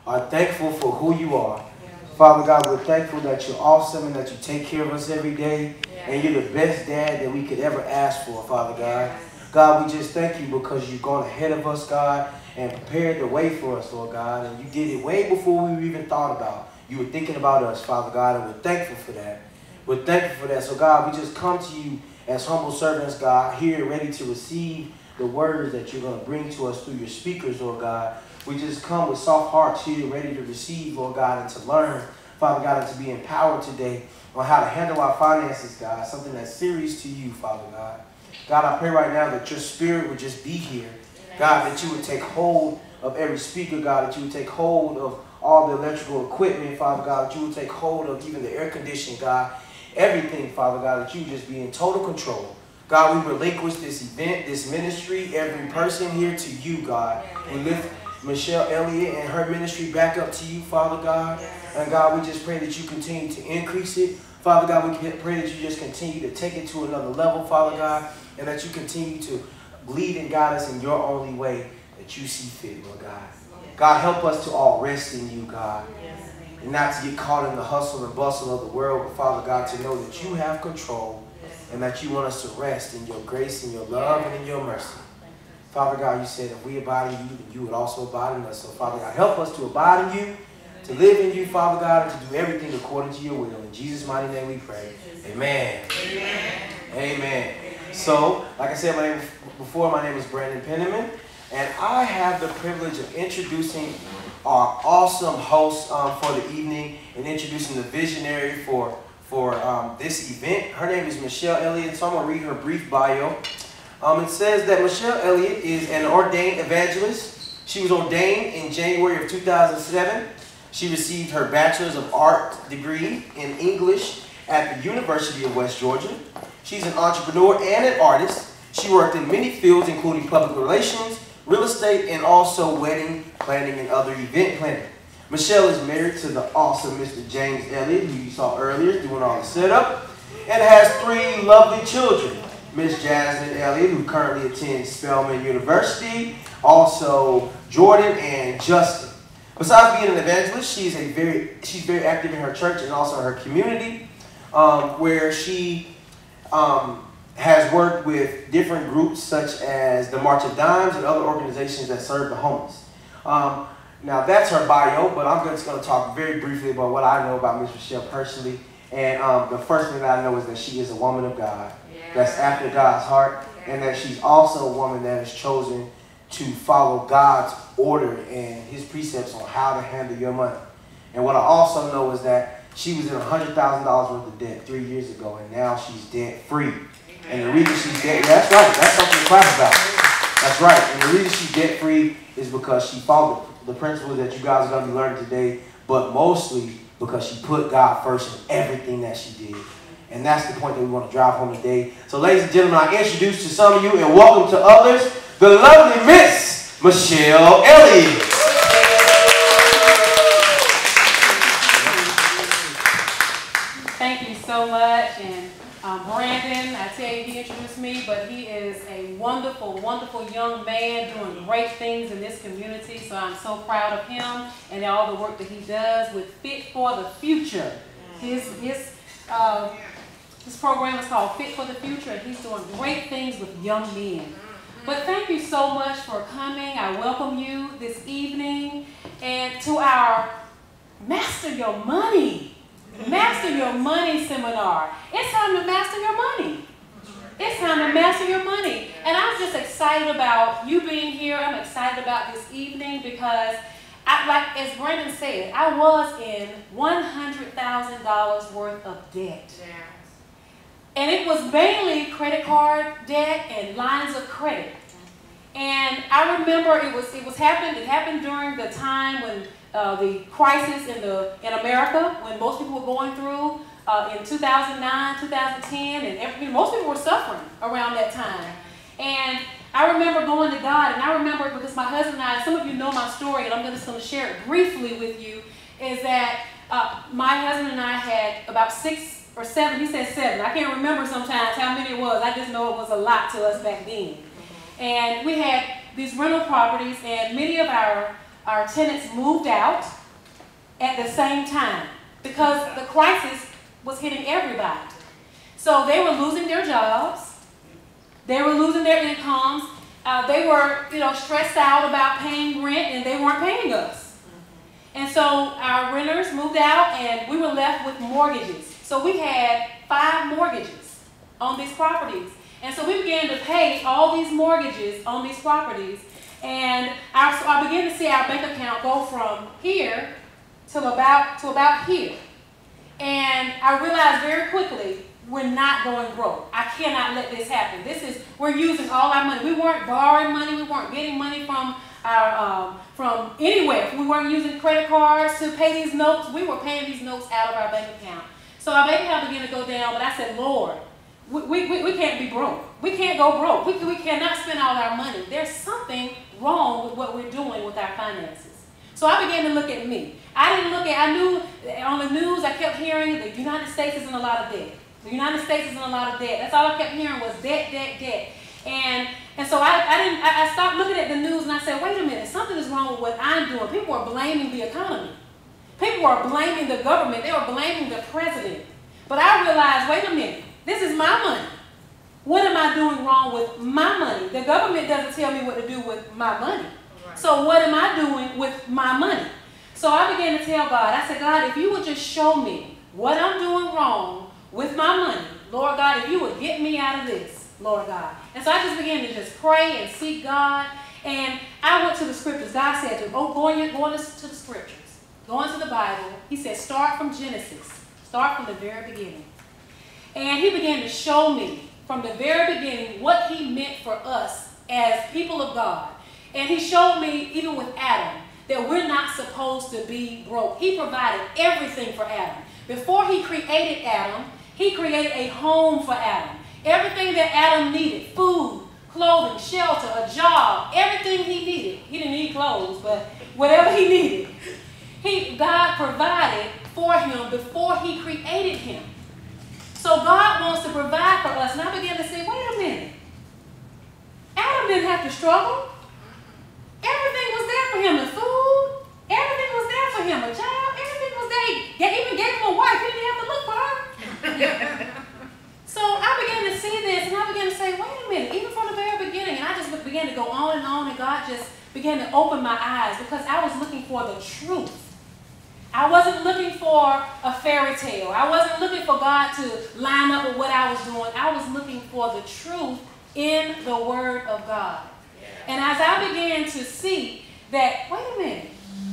are thankful for who you are. Father God, we're thankful that you're awesome and that you take care of us every day. And you're the best dad that we could ever ask for, Father God. God, we just thank you because you've gone ahead of us, God, and prepared the way for us, Lord God. And you did it way before we even thought about. You were thinking about us, Father God, and we're thankful for that. We're thankful for that. So, God, we just come to you as humble servants, God, here ready to receive the words that you're going to bring to us through your speakers, Lord God. We just come with soft hearts here ready to receive, Lord God, and to learn, Father God, and to be empowered today on how to handle our finances, God, something that's serious to you, Father God. God, I pray right now that your spirit would just be here. God, that you would take hold of every speaker, God, that you would take hold of all the electrical equipment, Father God, that you would take hold of even the air conditioning, God, everything, Father God, that you would just be in total control. God, we relinquish this event, this ministry, every person here to you, God. We lift Michelle Elliott and her ministry back up to you, Father God. And God, we just pray that you continue to increase it. Father God, we pray that you just continue to take it to another level, Father God, and that you continue to lead and guide us in your only way that you see fit, Lord God. God, help us to all rest in you, God, and not to get caught in the hustle and bustle of the world, but Father God, to know that you have control and that you want us to rest in your grace and your love and in your mercy. Father God, you said if we abide in you, then you would also abide in us. So Father God, help us to abide in you, to live in you, Father God, and to do everything according to your will. In Jesus' mighty name we pray. Amen. Amen. Amen. So, like I said, my name is Brandon Penniman, and I have the privilege of introducing our awesome host for the evening and introducing the visionary for this event. Her name is Michelle Elliott, so I'm going to read her brief bio. It says that Michelle Elliott is an ordained evangelist. She was ordained in January of 2007. She received her Bachelor's of Art degree in English at the University of West Georgia. She's an entrepreneur and an artist. She worked in many fields, including public relations, real estate, and also wedding planning and other event planning. Michelle is married to the awesome Mr. James Elliott, who you saw earlier doing all the setup, and has 3 lovely children. Miss Jasmine Elliott, who currently attends Spelman University, also Jordan and Justin. Besides being an evangelist, she's very active in her church and also in her community, where she has worked with different groups such as the March of Dimes and other organizations that serve the homeless. Now that's her bio, but I'm just going to talk very briefly about what I know about Miss Michelle personally. And the first thing that I know is that she is a woman of God, that's after God's heart, and that she's also a woman that has chosen to follow God's order and his precepts on how to handle your money. And what I also know is that she was in $100,000 worth of debt 3 years ago, and now she's debt free. And the reason she's debt, that's right, that's something to clap about. That's right, and the reason she's debt free is because she followed the principles that you guys are going to be learning today, but mostly because she put God first in everything that she did. And that's the point that we want to drive home today. So ladies and gentlemen, I introduce to some of you and welcome to others, the lovely Miss Michelle Elliott. Thank you so much. And Brandon, I tell you, he introduced me, but he is a wonderful, wonderful young man doing great things in this community. So I'm so proud of him and all the work that he does with Fit for the Future. This program is called Fit for the Future, and he's doing great things with young men. But thank you so much for coming. I welcome you this evening. And to our Master Your Money seminar. It's time to master your money. It's time to master your money. And I'm just excited about you being here. I'm excited about this evening because, like as Brandon said, I was in $100,000 worth of debt. And it was mainly credit card debt and lines of credit. And I remember it happened during the time when the crisis in America, when most people were going through in 2009, 2010, and most people were suffering around that time. And I remember going to God, and I remember because my husband and I, some of you know my story, and I'm just going to share it briefly with you, is that my husband and I had about 6 or 7, he said 7. I can't remember sometimes how many it was. I just know it was a lot to us back then. And we had these rental properties, and many of our our tenants moved out at the same time because the crisis was hitting everybody. So they were losing their jobs. They were losing their incomes. They were, stressed out about paying rent, and they weren't paying us. And so our renters moved out, and we were left with mortgages. So we had 5 mortgages on these properties. And so we began to pay all these mortgages on these properties. And I began to see our bank account go from here to about here. And I realized very quickly, we're not going broke. I cannot let this happen. We're using all our money. We weren't borrowing money. We weren't getting money from anywhere. We weren't using credit cards to pay these notes. We were paying these notes out of our bank account. So our bank account began to go down, but I said, Lord, we can't be broke. We can't go broke. We cannot spend all our money. There's something wrong with what we're doing with our finances. So I began to look at me. I knew on the news I kept hearing the United States is in a lot of debt. The United States is in a lot of debt. That's all I kept hearing was debt, debt, debt. And so I stopped looking at the news and I said, wait a minute, something is wrong with what I'm doing. People are blaming the economy. People are blaming the government. They were blaming the president. But I realized, wait a minute, this is my money. What am I doing wrong with my money? The government doesn't tell me what to do with my money. Right. So what am I doing with my money? So I began to tell God, I said, God, if you would just show me what I'm doing wrong with my money, Lord God, if you would get me out of this, Lord God. And so I just began to just pray and seek God. And I went to the scriptures. God said to me, go into the scriptures. Go into the Bible. He said, start from Genesis. Start from the very beginning. And he began to show me from the very beginning what he meant for us as people of God. And he showed me, even with Adam, that we're not supposed to be broke. He provided everything for Adam. Before he created Adam, he created a home for Adam. Everything that Adam needed, food, clothing, shelter, a job, everything he needed. He didn't need clothes, but whatever he needed, God provided for him before he created him. So God wants to provide for us. And I began to say, wait a minute. Adam didn't have to struggle. Everything was there for him. The food, everything was there for him. A job, everything was there. He even gave him a wife. He didn't have to look for her. So I began to see this, and I began to say, wait a minute, even from the very beginning, and I just began to go on, and God just began to open my eyes because I was looking for the truth. I wasn't looking for a fairy tale. I wasn't looking for God to line up with what I was doing. I was looking for the truth in the Word of God. And as I began to see that, wait a minute,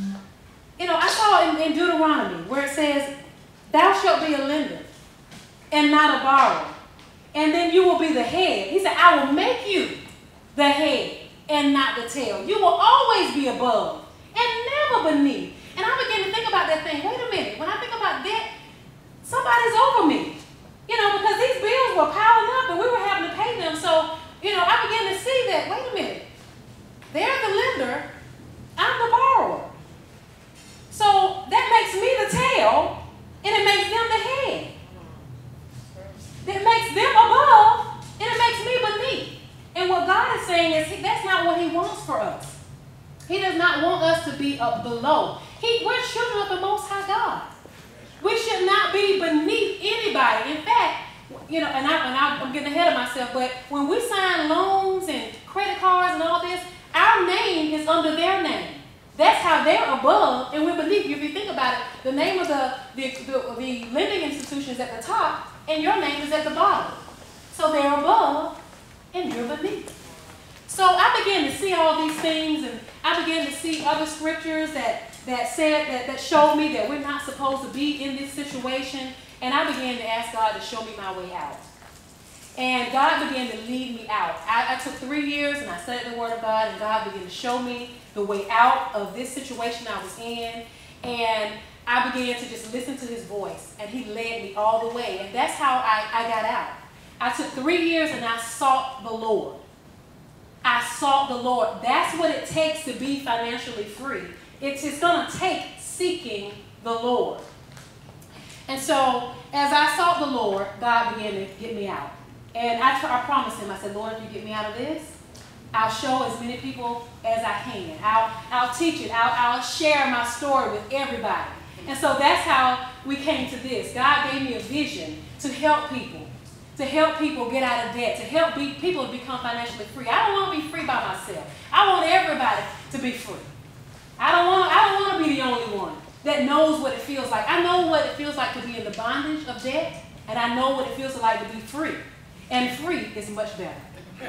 I saw in Deuteronomy where it says, thou shalt be a lender and not a borrower, and then you will be the head. He said, I will make you the head and not the tail. You will always be above and never beneath. And I began to think about that thing. Wait a minute. When I think about debt, somebody's over me. Because these bills were piling up and we were having to pay them. So, I began to see that, wait a minute. They're the lender. I'm the borrower. So that makes me the tail and it makes them the head. It makes them above and it makes me beneath. And what God is saying is that's not what he wants for us. He does not want us to be up below. We're children of the Most High God. We should not be beneath anybody. In fact, and I'm getting ahead of myself, but when we sign loans and credit cards and all this, our name is under their name. That's how they're above and we're beneath. If you think about it, the name of the lending institution is at the top and your name is at the bottom. So they're above and you're beneath. So I began to see all these things, and I began to see other scriptures that showed me that we're not supposed to be in this situation. And I began to ask God to show me my way out. And God began to lead me out. I took 3 years and I studied the Word of God, and God began to show me the way out of this situation I was in. And I began to just listen to his voice, and he led me all the way. And that's how I got out. I took 3 years and I sought the Lord. I sought the Lord. That's what it takes to be financially free. It's going to take seeking the Lord. And so as I sought the Lord, God began to get me out. And I promised him, I said, Lord, if you get me out of this, I'll show as many people as I can. I'll teach it. I'll share my story with everybody. And so that's how we came to this. God gave me a vision to help people get out of debt, to help people become financially free. I don't want to be free by myself. I want everybody to be free. I don't want to be the only one that knows what it feels like. I know what it feels like to be in the bondage of debt, and I know what it feels like to be free. And free is much better.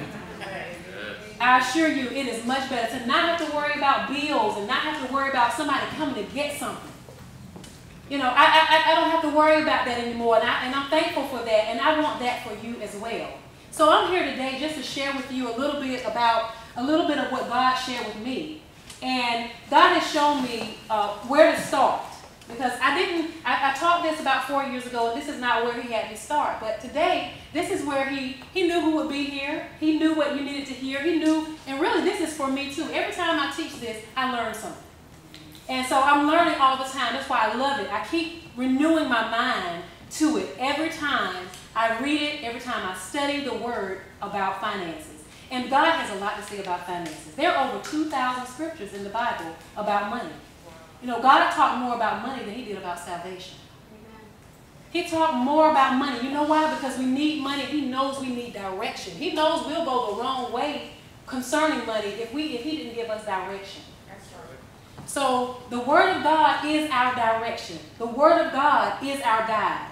I assure you, it is much better to not have to worry about bills and not have to worry about somebody coming to get something. You know, I don't have to worry about that anymore, and I'm thankful for that, and I want that for you as well. So I'm here today just to share with you a little bit of what God shared with me. And God has shown me where to start. Because I taught this about 4 years ago, and this is not where he had me start. But today, this is where he knew who would be here. He knew what you needed to hear. He knew, and really this is for me too. Every time I teach this, I learn something. And so I'm learning all the time. That's why I love it. I keep renewing my mind to it every time I read it, every time I study the word about finances. And God has a lot to say about finances. There are over 2,000 scriptures in the Bible about money. You know, God talked more about money than he did about salvation. He talked more about money. You know why? Because we need money. He knows we need direction. He knows we'll go the wrong way concerning money if he didn't give us direction. That's right. So the Word of God is our direction. The Word of God is our guide.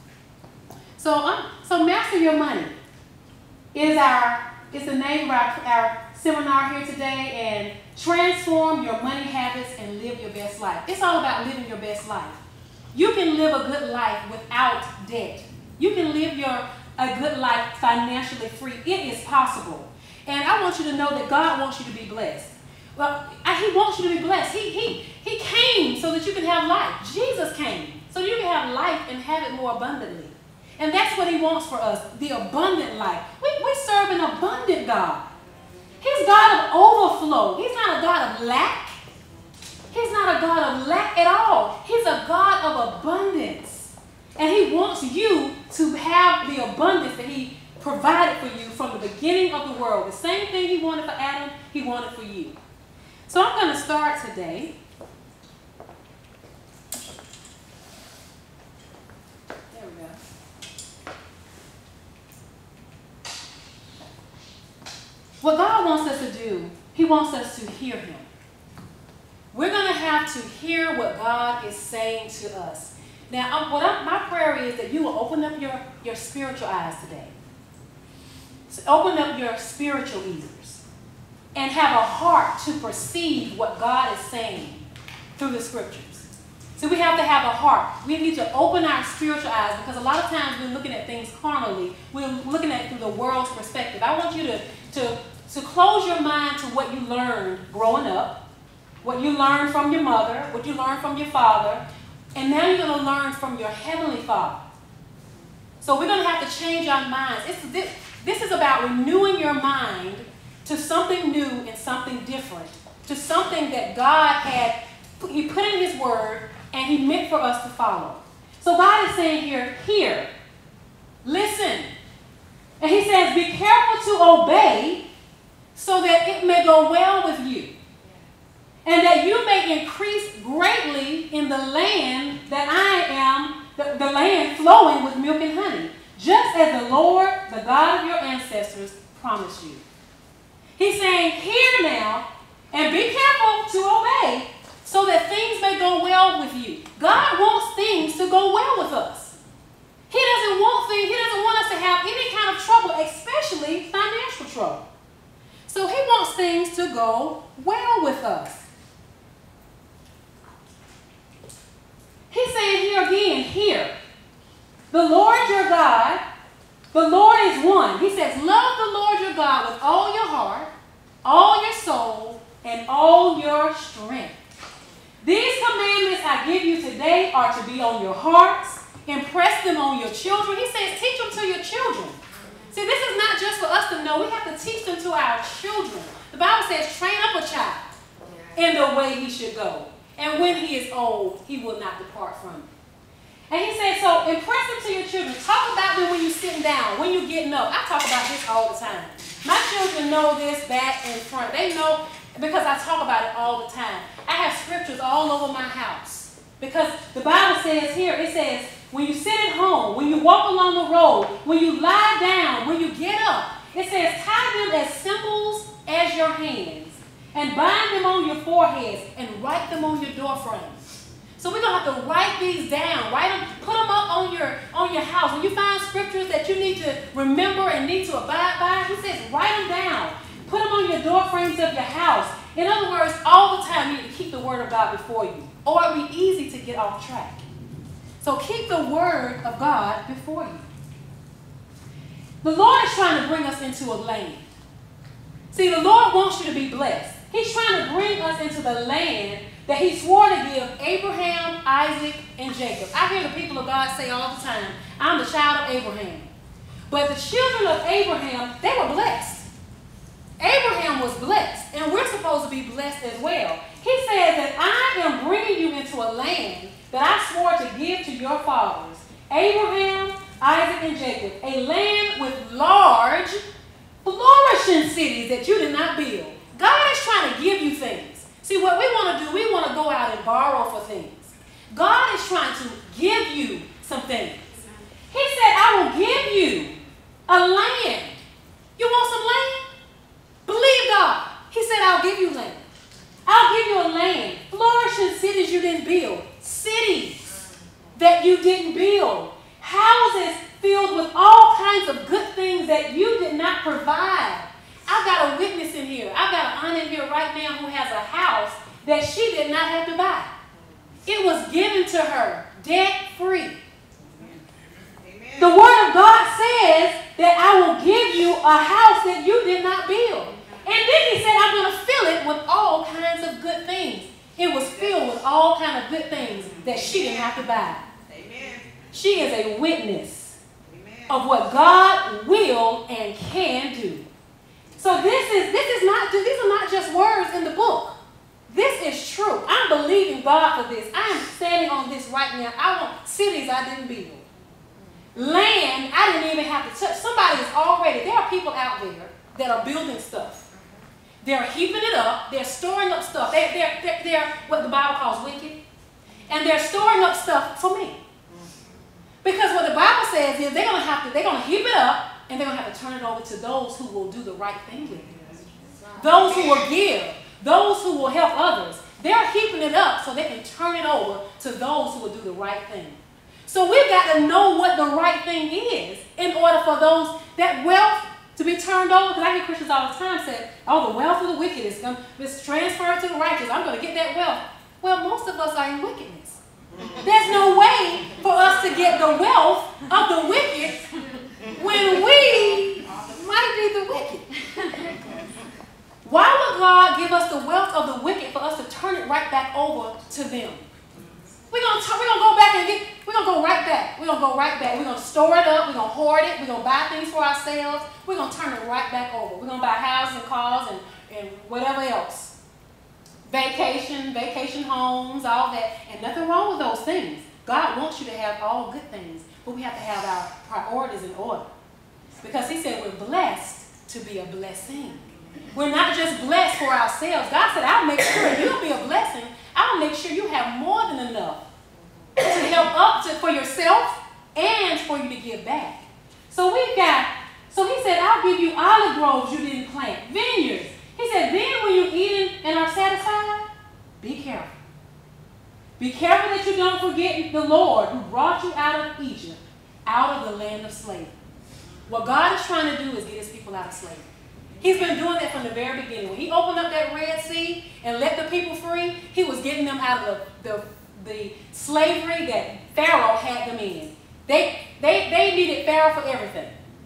So Master Your Money is the name of our seminar here today, and transform your money habits and live your best life. It's all about living your best life. You can live a good life without debt. You can live a good life financially free. It is possible. And I want you to know that God wants you to be blessed. Well, he wants you to be blessed. He came so that you can have life. Jesus came so you can have life and have it more abundantly. And that's what he wants for us, the abundant life. We serve an abundant God. He's God of overflow. He's not a God of lack. He's not a God of lack at all. He's a God of abundance. And he wants you to have the abundance that he provided for you from the beginning of the world. The same thing he wanted for Adam, he wanted for you. So I'm going to start today. There we go. What God wants us to do, he wants us to hear him. We're going to have to hear what God is saying to us. Now, my prayer is that you will open up your spiritual eyes today. So open up your spiritual ears and have a heart to perceive what God is saying through the scriptures. So we have to have a heart. We need to open our spiritual eyes, because a lot of times we're looking at things carnally. We're looking at it through the world's perspective. I want you to close your mind to what you learned growing up, what you learned from your mother, what you learned from your father, and now you're going to learn from your heavenly Father. So we're going to have to change our minds. This is about renewing your mind to something new and something different, to something that God he put in his word and he meant for us to follow. So God is saying here, hear, listen. And he says, be careful to obey so that it may go well with you, and that you may increase greatly in the land that I am, the land flowing with milk and honey, just as the Lord, the God of your ancestors, promised you. He's saying, hear now, and be careful to obey, so that things may go well with you. God wants things to go well with us. He doesn't want us to have any kind of trouble, especially financial trouble. So he wants things to go well with us. He's saying here again, hear. The Lord your God, the Lord is one. He says, love the Lord your God with all your heart, all your soul, and all your strength. These commandments I give you today are to be on your hearts. Impress them on your children. He says, teach them to your children. See, this is not just for us to know. We have to teach them to our children. The Bible says, train up a child in the way he should go. And when he is old, he will not depart from it. And he said, so impress them to your children. Talk about them when you're sitting down, when you're getting up. I talk about this all the time. My children know this back and front. They know because I talk about it all the time. I have scriptures all over my house. Because the Bible says here, it says, when you sit at home, when you walk along the road, when you lie down, when you get up, it says, tie them as symbols as your hands, and bind them on your foreheads, and write them on your door frames. So we're going to have to write these down, write them, put them up on your house. When you find scriptures that you need to remember and need to abide by, he says, write them down. Put them on your door frames of your house. In other words, all the time you need to keep the word of God before you, or it'll be easy to get off track. So keep the word of God before you. The Lord is trying to bring us into a land. See, the Lord wants you to be blessed. He's trying to bring us into the land that he swore to give Abraham, Isaac, and Jacob. I hear the people of God say all the time, I'm the child of Abraham. But the children of Abraham, they were blessed. Abraham was blessed, and we're supposed to be blessed as well. He says that I am bringing you into a land that I swore to give to your fathers, Abraham, Isaac, and Jacob, a land with large, flourishing cities that you did not build. God is trying to give you things. See, what we want to do, we want to go out and borrow for things. God is trying to give you some things. He said, I will give you a land. You want some land? Believe God. He said, I'll give you land. I'll give you a land. Flourishing cities you didn't build. Cities that you didn't build. Houses filled with all kinds of good things that you did not provide. I've got a witness in here. I've got an aunt in here right now who has a house that she did not have to buy. It was given to her, debt-free. The Word of God says that I will give you a house that you did not build. And then he said, I'm going to fill it with all kinds of good things. It was filled with all kinds of good things that she didn't have to buy. Amen. She is a witness of what God will and can do. So these are not just words in the book. This is true. I'm believing God for this. I am standing on this right now. I want cities I didn't build. Land I didn't even have to touch. Somebody is already, there are people out there that are building stuff. They're heaping it up. They're storing up stuff. They're what the Bible calls wicked. And they're storing up stuff for me. Because what the Bible says is they're going to heap it up, and they're going to have to turn it over to those who will do the right thing with it. Those who will give. Those who will help others. They're heaping it up so they can turn it over to those who will do the right thing. So we've got to know what the right thing is in order for that wealth to be turned over. Because I hear Christians all the time say, oh, the wealth of the wicked is transferred to the righteous. I'm going to get that wealth. Well, most of us are in wickedness. There's no way for us to get the wealth of the wicked when we might be the wicked. Why would God give us the wealth of the wicked for us to turn it right back over to them? We're gonna go back and we're gonna go right back. We're gonna go right back. We're gonna store it up. We're gonna hoard it. We're gonna buy things for ourselves. We're gonna turn it right back over. We're gonna buy houses and cars and whatever else. Vacation homes, all that. And nothing wrong with those things. God wants you to have all good things, but we have to have our priorities in order. Because he said we're blessed to be a blessing. We're not just blessed for ourselves. God said, I'll make sure you'll be a blessing. I'll make sure you have more than enough to help for yourself and for you to give back. So he said, I'll give you olive groves you didn't plant, vineyards. He said, then when you eat and are satisfied, be careful. Be careful that you don't forget the Lord who brought you out of Egypt, out of the land of slavery. What God is trying to do is get his people out of slavery. He's been doing that from the very beginning. When he opened up that Red Sea and let the people free, he was getting them out of the slavery that Pharaoh had them in. They needed Pharaoh for everything.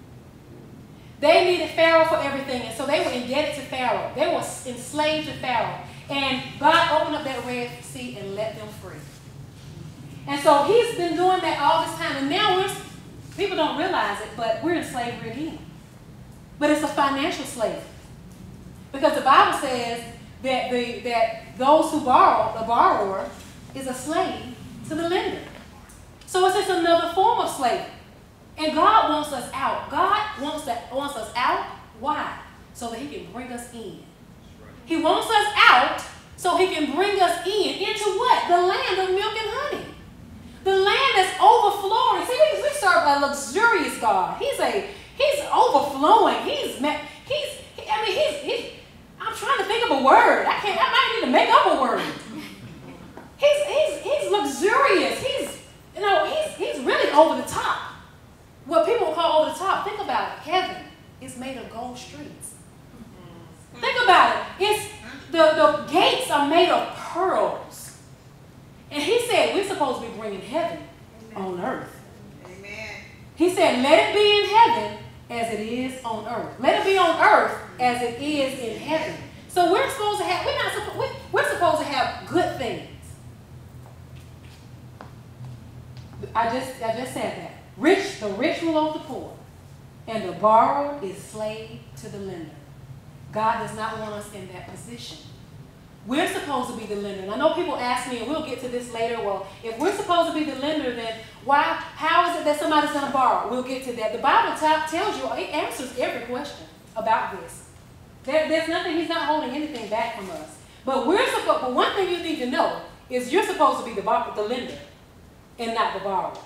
They needed Pharaoh for everything, and so they were indebted to Pharaoh. They were enslaved to Pharaoh. And God opened up that Red Sea and let them free. And so he's been doing that all this time, and now people don't realize it, but we're in slavery again. But it's a financial slavery. Because the Bible says that those who borrow, the borrower, is a slave to the lender. So it's just another form of slavery. And God wants us out. God wants us out. Why? so that he can bring us in. He wants us out so he can bring us into what? The land of milk and honey. The land that's overflowing. See, we serve a luxurious God. He's overflowing. I'm trying to think of a word. I might need to make up a word. He's luxurious. He's really over the top. What people call over the top. Think about it. Heaven is made of gold streets. Think about it. The gates are made of pearls. And he said we're supposed to be bringing heaven on earth. Amen. He said, let it be in heaven as it is on earth. Let it be on earth as it is in heaven. So we're supposed to have, we're supposed to have good things. I just said that. The rich will over the poor, and the borrower is slave to the lender. God does not want us in that position. We're supposed to be the lender. And I know people ask me, and we'll get to this later, well, if we're supposed to be the lender, then how is it that somebody's going to borrow? We'll get to that. The Bible tells you, it answers every question about this. There's nothing, he's not holding anything back from us. But one thing you need to know is you're supposed to be the lender and not the borrower.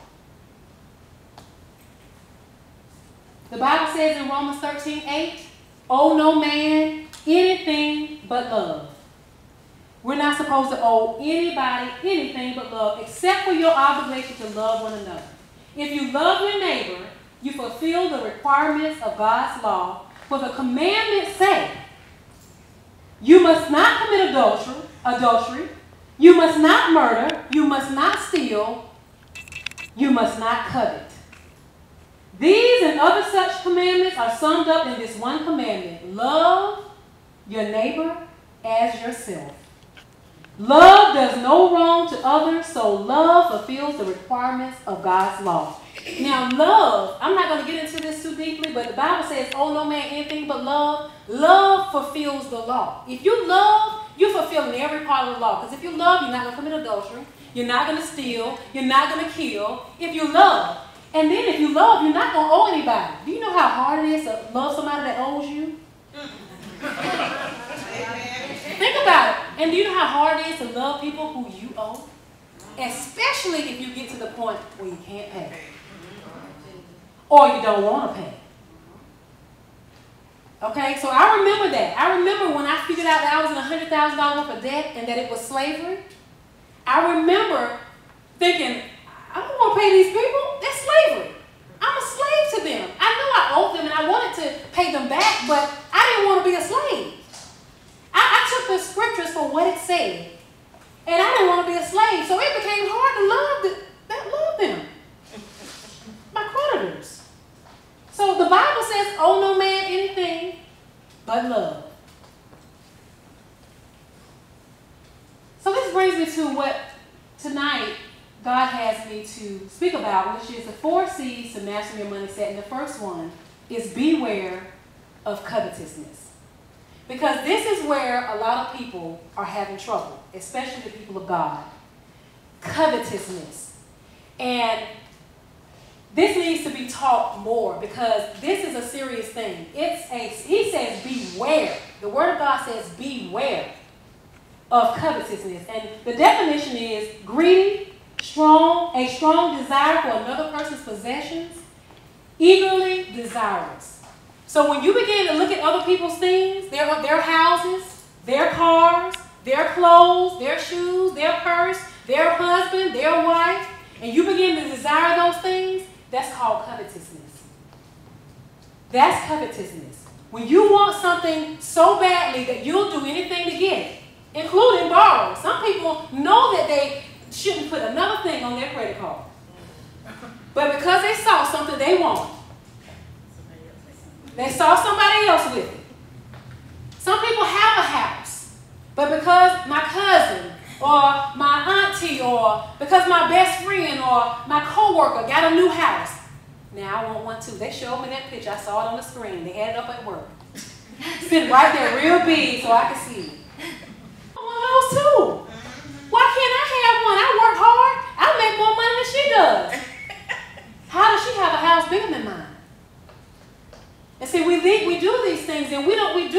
The Bible says in Romans 13:8, owe no man anything but love. We're not supposed to owe anybody anything but love, except for your obligation to love one another. If you love your neighbor, you fulfill the requirements of God's law. For the commandments say, you must not commit adultery, you must not murder, you must not steal, you must not covet. These and other such commandments are summed up in this one commandment: love your neighbor as yourself. Love does no wrong to others, so love fulfills the requirements of God's law. Now, love, I'm not going to get into this too deeply, but the Bible says, owe no man anything but love. Love fulfills the law. If you love, you're fulfilling every part of the law. Because if you love, you're not going to commit adultery. You're not going to steal. You're not going to kill. If you love. And then if you love, you're not going to owe anybody. Do you know how hard it is to love somebody that owes you? Think about it. And do you know how hard it is to love people who you owe? Especially if you get to the point where you can't pay. Or you don't want to pay. Okay, so I remember that. I remember when I figured out that I was in $100,000 worth of debt and that it was slavery. I remember thinking, I don't want to pay these people. That's slavery. I'm a slave to them. I know I owed them and I wanted to pay them back, but I didn't want to be a slave. I took the scriptures for what it said, and I didn't want to be a slave, so it became hard to love them, my creditors. So the Bible says, owe no man anything but love. So this brings me to what tonight God has me to speak about, which is the 4 C's to master your money set. And the first one is beware of covetousness. Because this is where a lot of people are having trouble, especially the people of God. Covetousness. And this needs to be taught more because this is a serious thing. He says beware. The Word of God says beware of covetousness. And the definition is greedy, a strong desire for another person's possessions, eagerly desirous. So when you begin to look at other people's things, their houses, their cars, their clothes, their shoes, their purse, their husband, their wife, and you begin to desire those things, that's called covetousness. That's covetousness. When you want something so badly that you'll do anything to get it, including borrowing. Some people know that they shouldn't put another thing on their credit card. But because they saw something they want, they saw somebody else with it. Some people have a house, but because my cousin or my auntie or because my best friend or my coworker got a new house, now I want one too. They showed me that picture. I saw it on the screen. They had it up at work. Sitting right there real big so I could see it. I want those too. Why can't I have one? I work hard. I make more money than she does. How does she have a house bigger than mine? And see, we do these things and we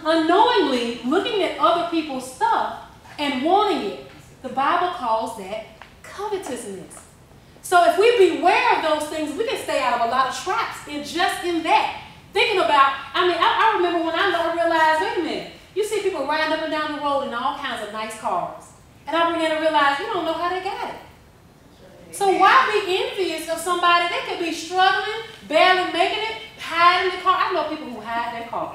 unknowingly looking at other people's stuff and wanting it. The Bible calls that covetousness. So if we beware of those things, we can stay out of a lot of traps in that. Thinking about, I remember when I realized, wait a minute, you see people riding up and down the road in all kinds of nice cars. And I began to realize you don't know how they got it. So why be envious of somebody? They could be struggling, barely making it, hiding the car. I know people who hide their cars.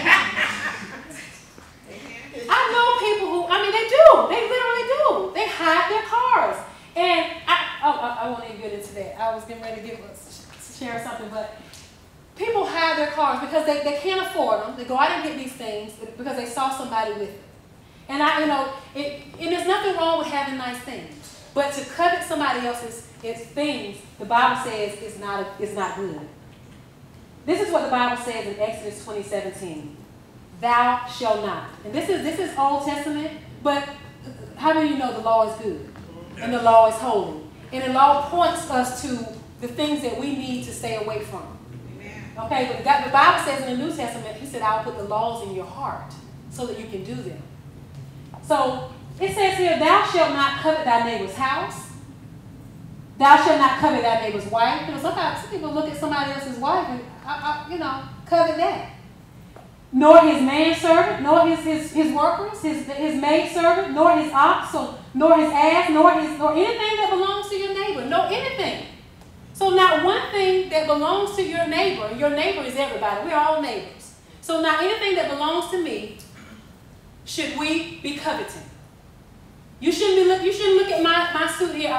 I know people who, they do. They literally do. They hide their cars. And I won't even get into that. I was getting ready to share something, but people hide their cars because they can't afford them. They go out and get these things because they saw somebody with them. And and there's nothing wrong with having nice things, but to covet somebody else's things, the Bible says is not good. This is what the Bible says in Exodus 20:17. Thou shalt not. And this is Old Testament, but how many of you know the law is good and the law is holy, and the law points us to the things that we need to stay away from. Okay, but the Bible says in the New Testament, he said, I'll put the laws in your heart so that you can do them. So it says here, thou shalt not covet thy neighbor's house. Thou shalt not covet thy neighbor's wife. Sometimes some people look at somebody else's wife and, covet that. Nor his manservant, nor his workers, his maidservant, nor his ox, nor his ass, nor anything that belongs to your neighbor. No, anything. So not one thing that belongs to your neighbor is everybody. We're all neighbors. So not anything that belongs to me should we be coveting. You shouldn't look at my suit here.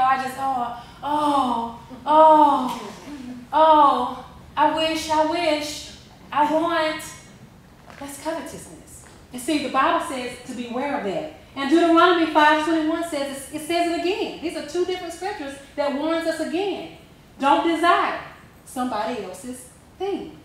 I wish, I want. That's covetousness. And see, the Bible says to beware of that. And Deuteronomy 5:21 says it again. These are two different scriptures that warns us again. Don't desire somebody else's things.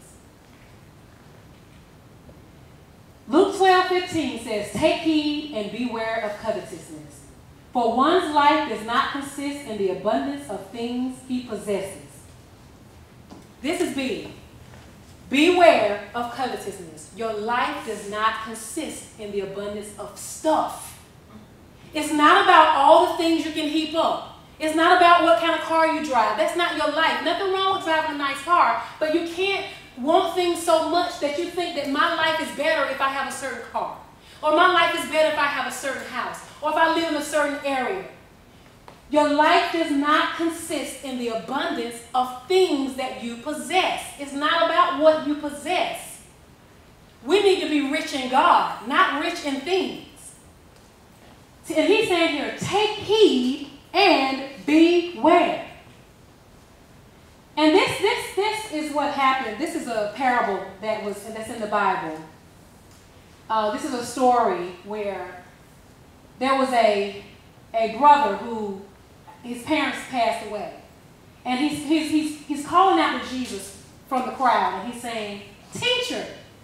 Luke 12:15 says, take heed and beware of covetousness. For one's life does not consist in the abundance of things he possesses. This is big. Beware of covetousness. Your life does not consist in the abundance of stuff. It's not about all the things you can heap up. It's not about what kind of car you drive. That's not your life. Nothing wrong with driving a nice car, but you can't want things so much that you think that my life is better if I have a certain car, or my life is better if I have a certain house, or if I live in a certain area. Your life does not consist in the abundance of things that you possess. It's not about what you possess. We need to be rich in God, not rich in things. And he's saying here, take heed and beware. And this is what happened. This is a parable that's in the Bible. This is a story where there was a brother who his parents passed away, and he's calling out to Jesus from the crowd, and he's saying, "Teacher,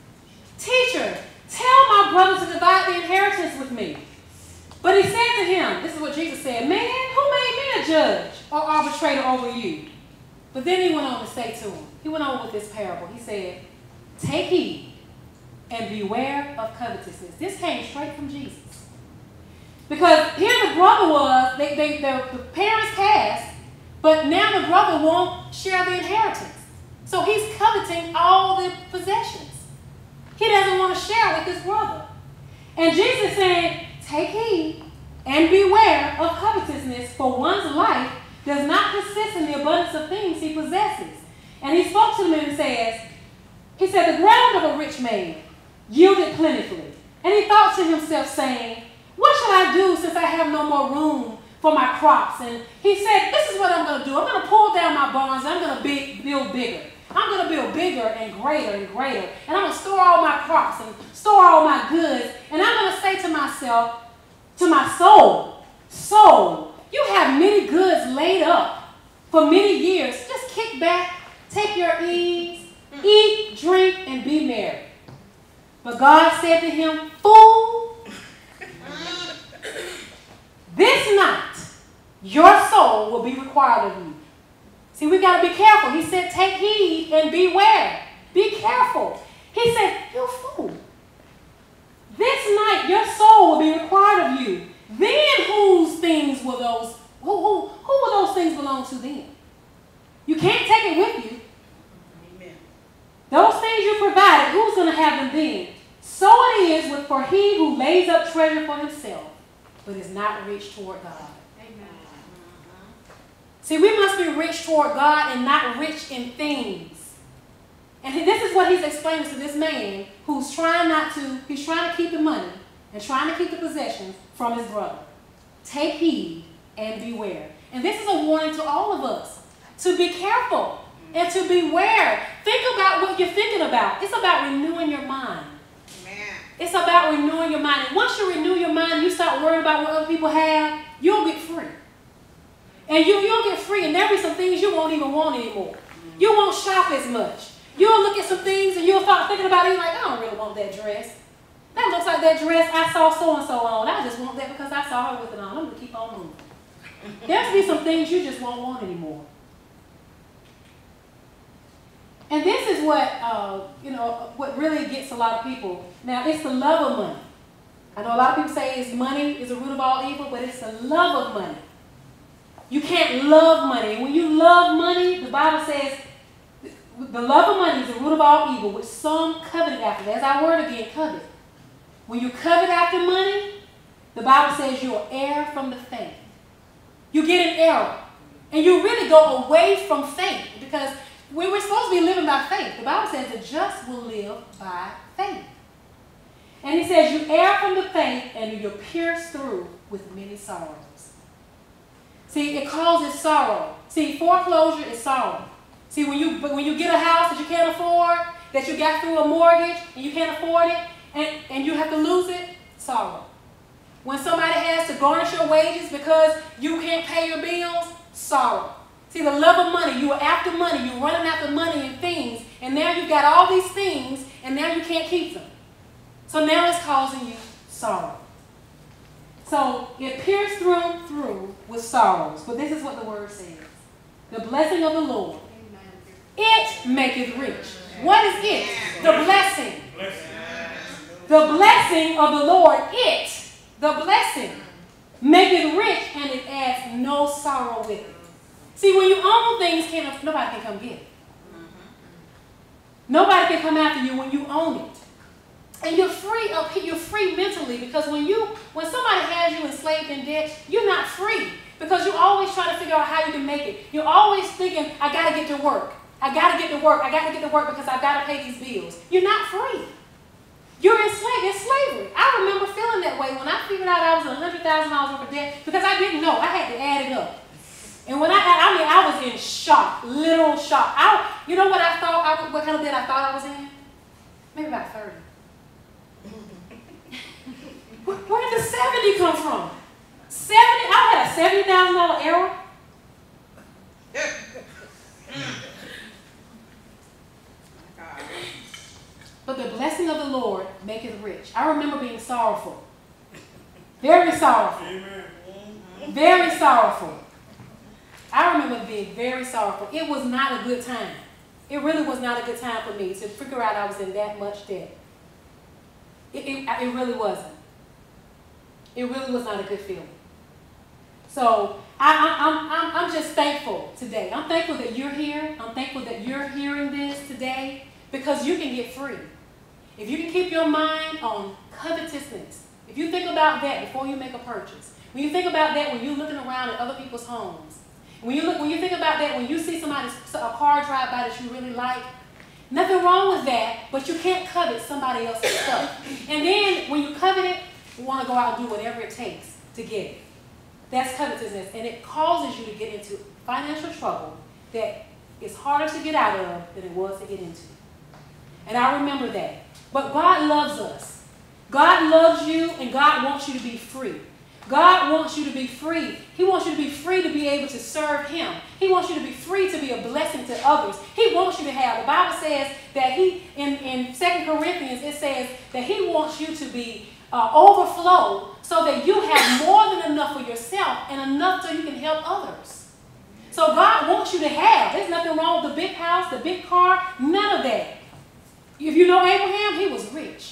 tell my brother to divide the inheritance with me." But he said to him, this is what Jesus said, "Man, who made me a judge or arbitrator over you?" But then he went on to say to him, he went on with this parable. He said, "Take heed and beware of covetousness." This came straight from Jesus. Because here the brother was, the parents passed, but now the brother won't share the inheritance. So he's coveting all the possessions. He doesn't want to share with his brother. And Jesus said, take heed and beware of covetousness, for one's life does not consist in the abundance of things he possesses. And he spoke to them and he said, the ground of a rich man yielded plentifully. And he thought to himself, saying, what shall I do since I have no more room for my crops? And he said, this is what I'm going to do. I'm going to pull down my barns. I'm going to build bigger. I'm going to build bigger and greater and greater. And I'm going to store all my crops and store all my goods. And I'm going to say to myself, to my soul, you have many goods laid up for many years. Just kick back, take your ease, eat, drink, and be merry. But God said to him, fool, this night your soul will be required of you. See, we got to be careful. He said, take heed and beware. Be careful. He said, you fool. This night your soul will be required of you. Then whose things will those, who will those things belong to then? You can't take it with you. Amen. Those things you provided, who's going to have them then? So it is for he who lays up treasure for himself, but is not rich toward God. Amen. See, we must be rich toward God and not rich in things. And this is what he's explaining to this man who's trying to keep the money and trying to keep the possessions from his brother. Take heed and beware. And this is a warning to all of us to be careful and to beware. Think about what you're thinking about. It's about renewing your mind. Amen. It's about renewing your mind. And once you renew your mind and you start worrying about what other people have, you'll get free. And you'll get free, and there'll be some things you won't even want anymore. You won't shop as much. You'll look at some things and you'll start thinking about it. You're like, I don't really want that dress. That looks like that dress I saw so-and-so on. I just want that because I saw her with it on. I'm going to keep on moving. There'll be some things you just won't want anymore. And this is what, what really gets a lot of people. Now, it's the love of money. I know a lot of people say money is the root of all evil, but it's the love of money. You can't love money. And when you love money, the Bible says, the love of money is the root of all evil, which some covet after. That's our word again, covet. When you covet after money, the Bible says you're an heir from the faith. You get an error. And you really go away from faith because we were supposed to be living by faith. The Bible says the just will live by faith. And he says you err from the faith and you're pierced through with many sorrows. See, it causes sorrow. See, foreclosure is sorrow. See, when you get a house that you can't afford, that you got through a mortgage and you can't afford it, and you have to lose it, sorrow. When somebody has to garnish your wages because you can't pay your bills, sorrow. See, the love of money, you are after money, you're running after money and things, and now you've got all these things, and now you can't keep them. So now it's causing you sorrow. So it pierced through with sorrows, but this is what the word says. The blessing of the Lord, it maketh rich. What is it? The blessing. The blessing of the Lord, the blessing, maketh rich, and it adds no sorrow with it. See, when you own things, nobody can come get it. Nobody can come after you when you own it. And you're free you're free mentally, because when somebody has you enslaved in debt, you're not free. Because you're always trying to figure out how you can make it. You're always thinking, I got to get to work. I got to get to work. I got to get to work because I've got to pay these bills. You're not free. You're enslaved. It's slavery. I remember feeling that way when I figured out I was in $100,000 worth of debt because I didn't know. I had to add it up. And when I was in shock, literal shock. You know what I thought, what kind of debt I thought I was in? Maybe about 30. Where did the 70 come from? 70? I had a $70,000 error. But the blessing of the Lord maketh rich. I remember being sorrowful. Very sorrowful. Very sorrowful. I remember being very sorrowful. It was not a good time. It really was not a good time for me to figure out I was in that much debt. It really wasn't. It really was not a good feeling. So I'm just thankful today. I'm thankful that you're here. I'm thankful that you're hearing this today because you can get free. If you can keep your mind on covetousness, if you think about that before you make a purchase, when you think about that when you're looking around at other people's homes, when you think about that when you see a car drive by that you really like, nothing wrong with that, but you can't covet somebody else's stuff. And then when you covet it, you want to go out and do whatever it takes to get it. That's covetousness, and it causes you to get into financial trouble that is harder to get out of than it was to get into. And I remember that. But God loves us. God loves you, and God wants you to be free. God wants you to be free. He wants you to be free to be able to serve Him. He wants you to be free to be a blessing to others. He wants you to have. The Bible says that in 2 Corinthians, it says that He wants you to be overflow so that you have more than enough for yourself and enough so you can help others. So God wants you to have. There's nothing wrong with the big house, the big car, none of that. If you know Abraham, he was rich.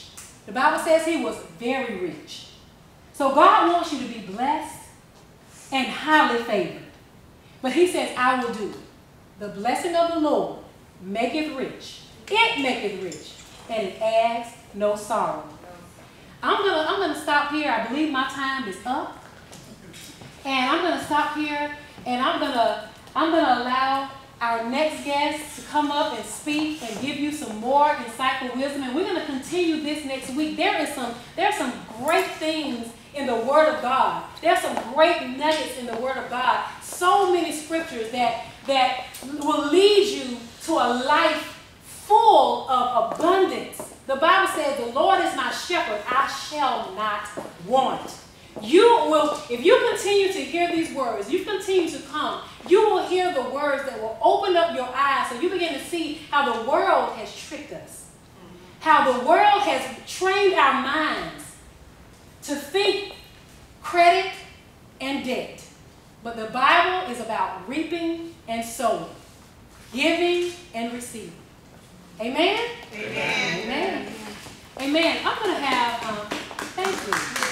The Bible says he was very rich. So God wants you to be blessed and highly favored. But he says, I will do. The blessing of the Lord maketh rich. It maketh rich. And it adds no sorrow. I'm gonna stop here. I believe my time is up. And I'm gonna stop here, and I'm gonna allow our next guest to come up and speak and give you some more insightful wisdom. And we're gonna continue this next week. There's some great things in the Word of God. There's some great nuggets in the Word of God. So many scriptures that will lead you to a life full of abundance. The Bible says, the Lord is my shepherd, I shall not want. You will, if you continue to hear these words, you continue to come, you will hear the words that will open up your eyes so you begin to see how the world has tricked us. How the world has trained our minds to think credit and debt. But the Bible is about reaping and sowing, giving and receiving. Amen? Amen. Amen. Amen. I'm going to have, thank you.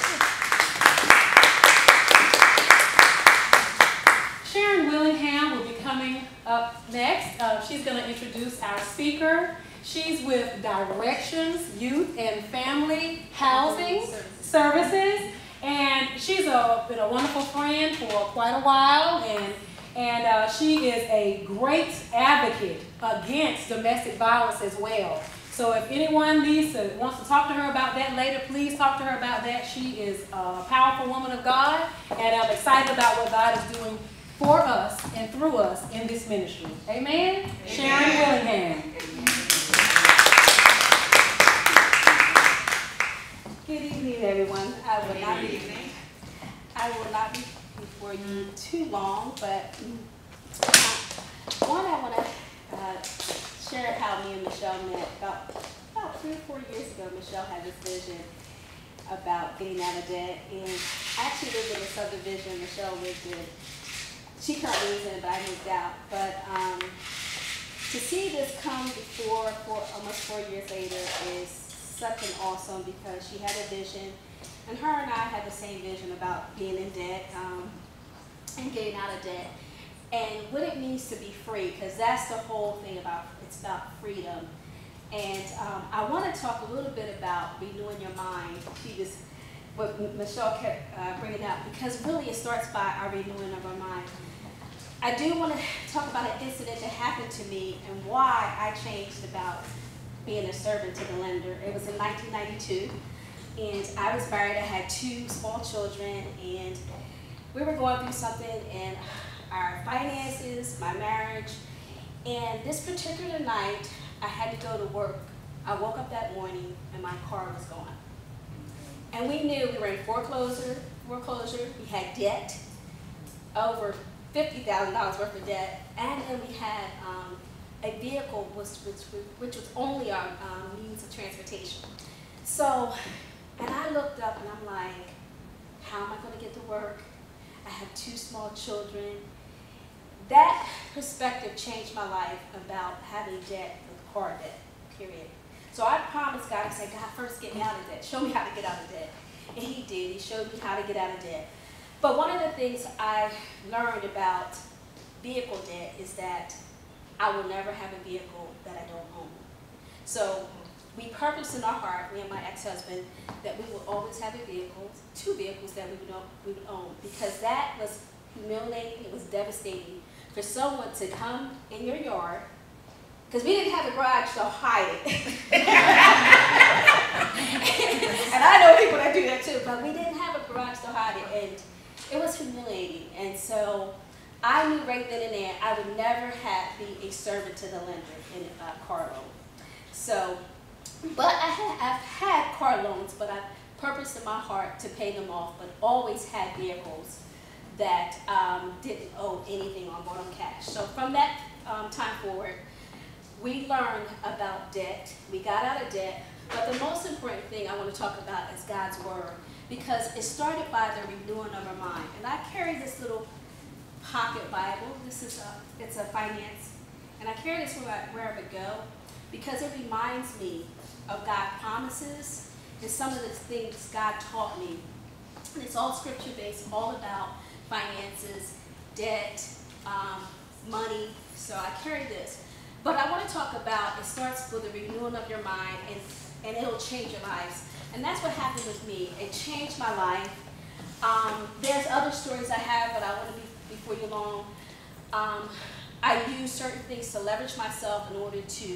Sharon Willingham will be coming up next. She's going to introduce our speaker. She's with Directions Youth and Family Housing Services. And she's been a wonderful friend for quite a while. And she is a great advocate against domestic violence as well. So if anyone wants to talk to her about that later, please talk to her about that. She is a powerful woman of God, and I'm excited about what God is doing for us and through us in this ministry. Amen? Amen. Sharon Willingham. Good evening, everyone. I will not be before you too long, but one, I want to share how me and Michelle met. About 3 or 4 years ago, Michelle had this vision about getting out of debt, and I actually lived in a subdivision Michelle lived in. She currently lives in it, but I moved out. But to see this come before almost 4 years later is such an awesome, because she had a vision, and her and I had the same vision about being in debt and getting out of debt, and what it means to be free, because that's the whole thing it's about freedom. And I want to talk a little bit about renewing your mind. What Michelle kept bringing up, because really it starts by our renewing of our mind. I do want to talk about an incident that happened to me and why I changed about being a servant to the lender. It was in 1992, and I was married. I had 2 small children, and we were going through something in our finances, my marriage, and this particular night, I had to go to work. I woke up that morning, and my car was gone. And we knew we were in foreclosure. We had debt, over $50,000 worth of debt, and then we had a vehicle which was only our means of transportation. So, and I looked up and I'm like, how am I going to get to work? I have 2 small children. That perspective changed my life about having debt, with car debt, period. So I promised God, I said, God, first get me out of debt. Show me how to get out of debt. And he did. He showed me how to get out of debt. But one of the things I learned about vehicle debt is that I will never have a vehicle that I don't own. So we purposed in our heart, me and my ex-husband, that we will always have a vehicle, 2 vehicles that we would own, because that was humiliating, it was devastating for someone to come in your yard, because we didn't have a garage to hide it. And I know people that do that too, but we didn't have a garage to hide it, and it was humiliating. And so I knew right then and there I would never be a servant to the lender in a car loan. So, but I've had car loans, but I purposed in my heart to pay them off, but always had vehicles that didn't owe anything on board on cash. So from that time forward, we learned about debt. We got out of debt, but the most important thing I want to talk about is God's Word, because it started by the renewing of our mind. And I carry this little pocket Bible. It's a finance, and I carry this wherever I go, because it reminds me of God's promises is some of the things God taught me. And it's all scripture-based, all about finances, debt, money. So I carry this. But I want to talk about, it starts with the renewing of your mind, and it'll change your lives. And that's what happened with me. It changed my life. There's other stories I have, but I want to be before you long. I use certain things to leverage myself in order to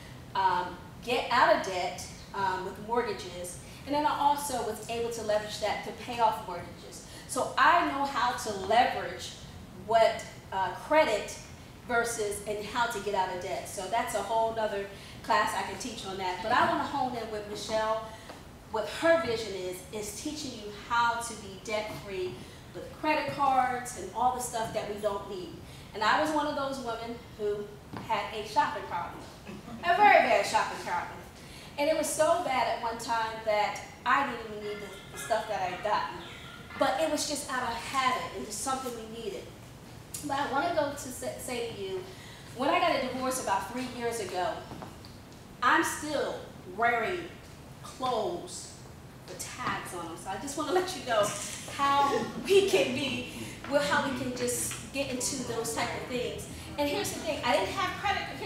get out of debt with mortgages. And then I also was able to leverage that to pay off mortgages. So I know how to leverage what credit versus and how to get out of debt. So that's a whole other class I can teach on that. But I want to hone in with Michelle. What her vision is teaching you how to be debt-free with credit cards and all the stuff that we don't need. And I was one of those women who had a shopping problem, a very bad shopping problem. And it was so bad at one time that I didn't even need the stuff that I had gotten. But it was just out of habit, and just something we needed. But I want to go to say to you, when I got a divorce about 3 years ago, I'm still wearing clothes with tags on them. So I just want to let you know how we can be, how we can just get into those type of things. And here's the thing, I didn't have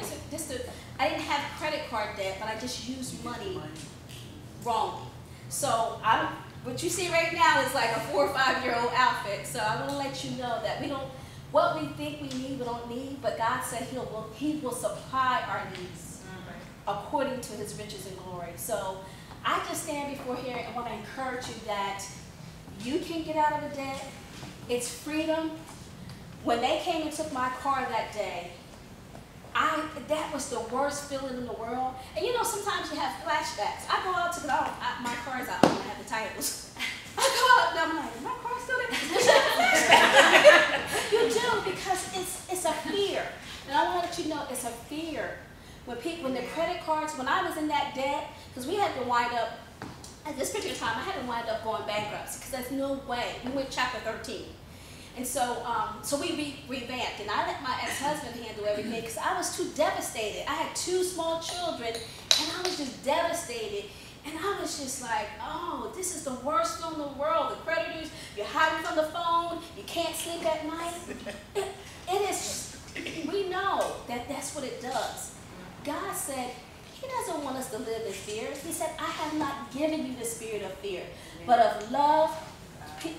I didn't have credit card debt, but I just used money wrong. So what you see right now is like a 4 or 5 year old outfit. So I want to let you know that what we think we need, we don't need, but God said He will supply our needs according to His riches and glory. So I just stand before here and want to encourage you that you can get out of the debt. It's freedom. When they came and took my car that day, that was the worst feeling in the world. And you know, sometimes you have flashbacks. I go out to my car's out and I have the titles. I go out and I'm like, my car's still there? You do, because it's a fear. And I want to let you know it's a fear. When the credit cards, when I was in that debt, because we had to wind up, at this particular time, I had to wind up going bankrupt, because there's no way. We went chapter 13. And so we revamped, and I let my ex-husband handle everything because I was too devastated. I had 2 small children, and I was just devastated. And I was just like, oh, this is the worst thing in the world. The creditors, you're hiding from the phone, you can't sleep at night. It is, we know that that's what it does. God said, He doesn't want us to live in fear. He said, I have not given you the spirit of fear, but of love, peace,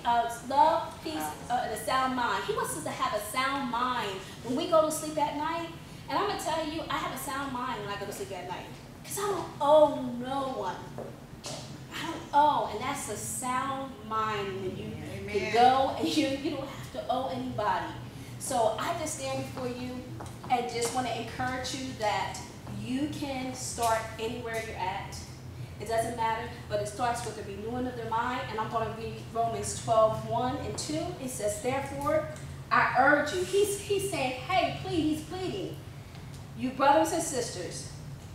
and a sound mind. He wants us to have a sound mind when we go to sleep at night. And I'm going to tell you, I have a sound mind when I go to sleep at night. Because I don't owe no one. I don't owe. And that's a sound mind when you can go and you don't have to owe anybody. So I just stand before you and just want to encourage you that you can start anywhere you're at. It doesn't matter, but it starts with the renewing of their mind. And I'm going to read Romans 12:1 and 2. It says, therefore, I urge you. He's saying, hey, he's pleading. You brothers and sisters,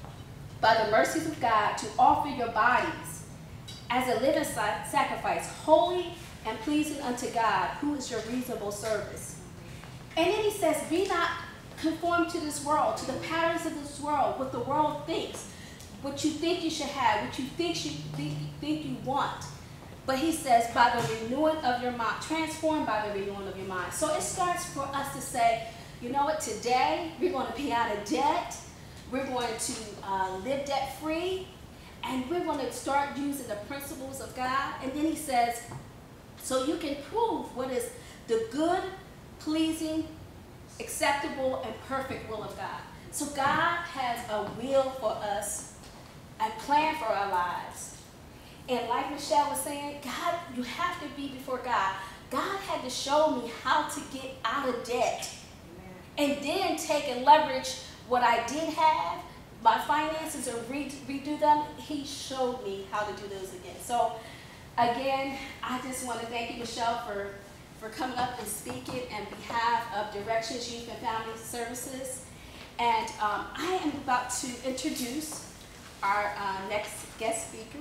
by the mercies of God, to offer your bodies as a living sacrifice, holy and pleasing unto God, who is your reasonable service. And then he says, be not conformed to this world, to the patterns of this world, what the world thinks, what you think you should have, what you think you want. But he says, by the renewing of your mind, transformed by the renewing of your mind. So it starts for us to say, you know what, today we're going to be out of debt, we're going to live debt-free, and we're going to start using the principles of God. And then he says, so you can prove what is the good, pleasing, acceptable, and perfect will of God. So God has a will for us, a plan for our lives. And like Michelle was saying, God, you have to be before God. God had to show me how to get out of debt. And then take and leverage what I did have, my finances, and redo them. He showed me how to do those again. So again, I just want to thank you, Michelle, for coming up and speaking on behalf of Directions Youth and Family Services. And I am about to introduce our next guest speaker.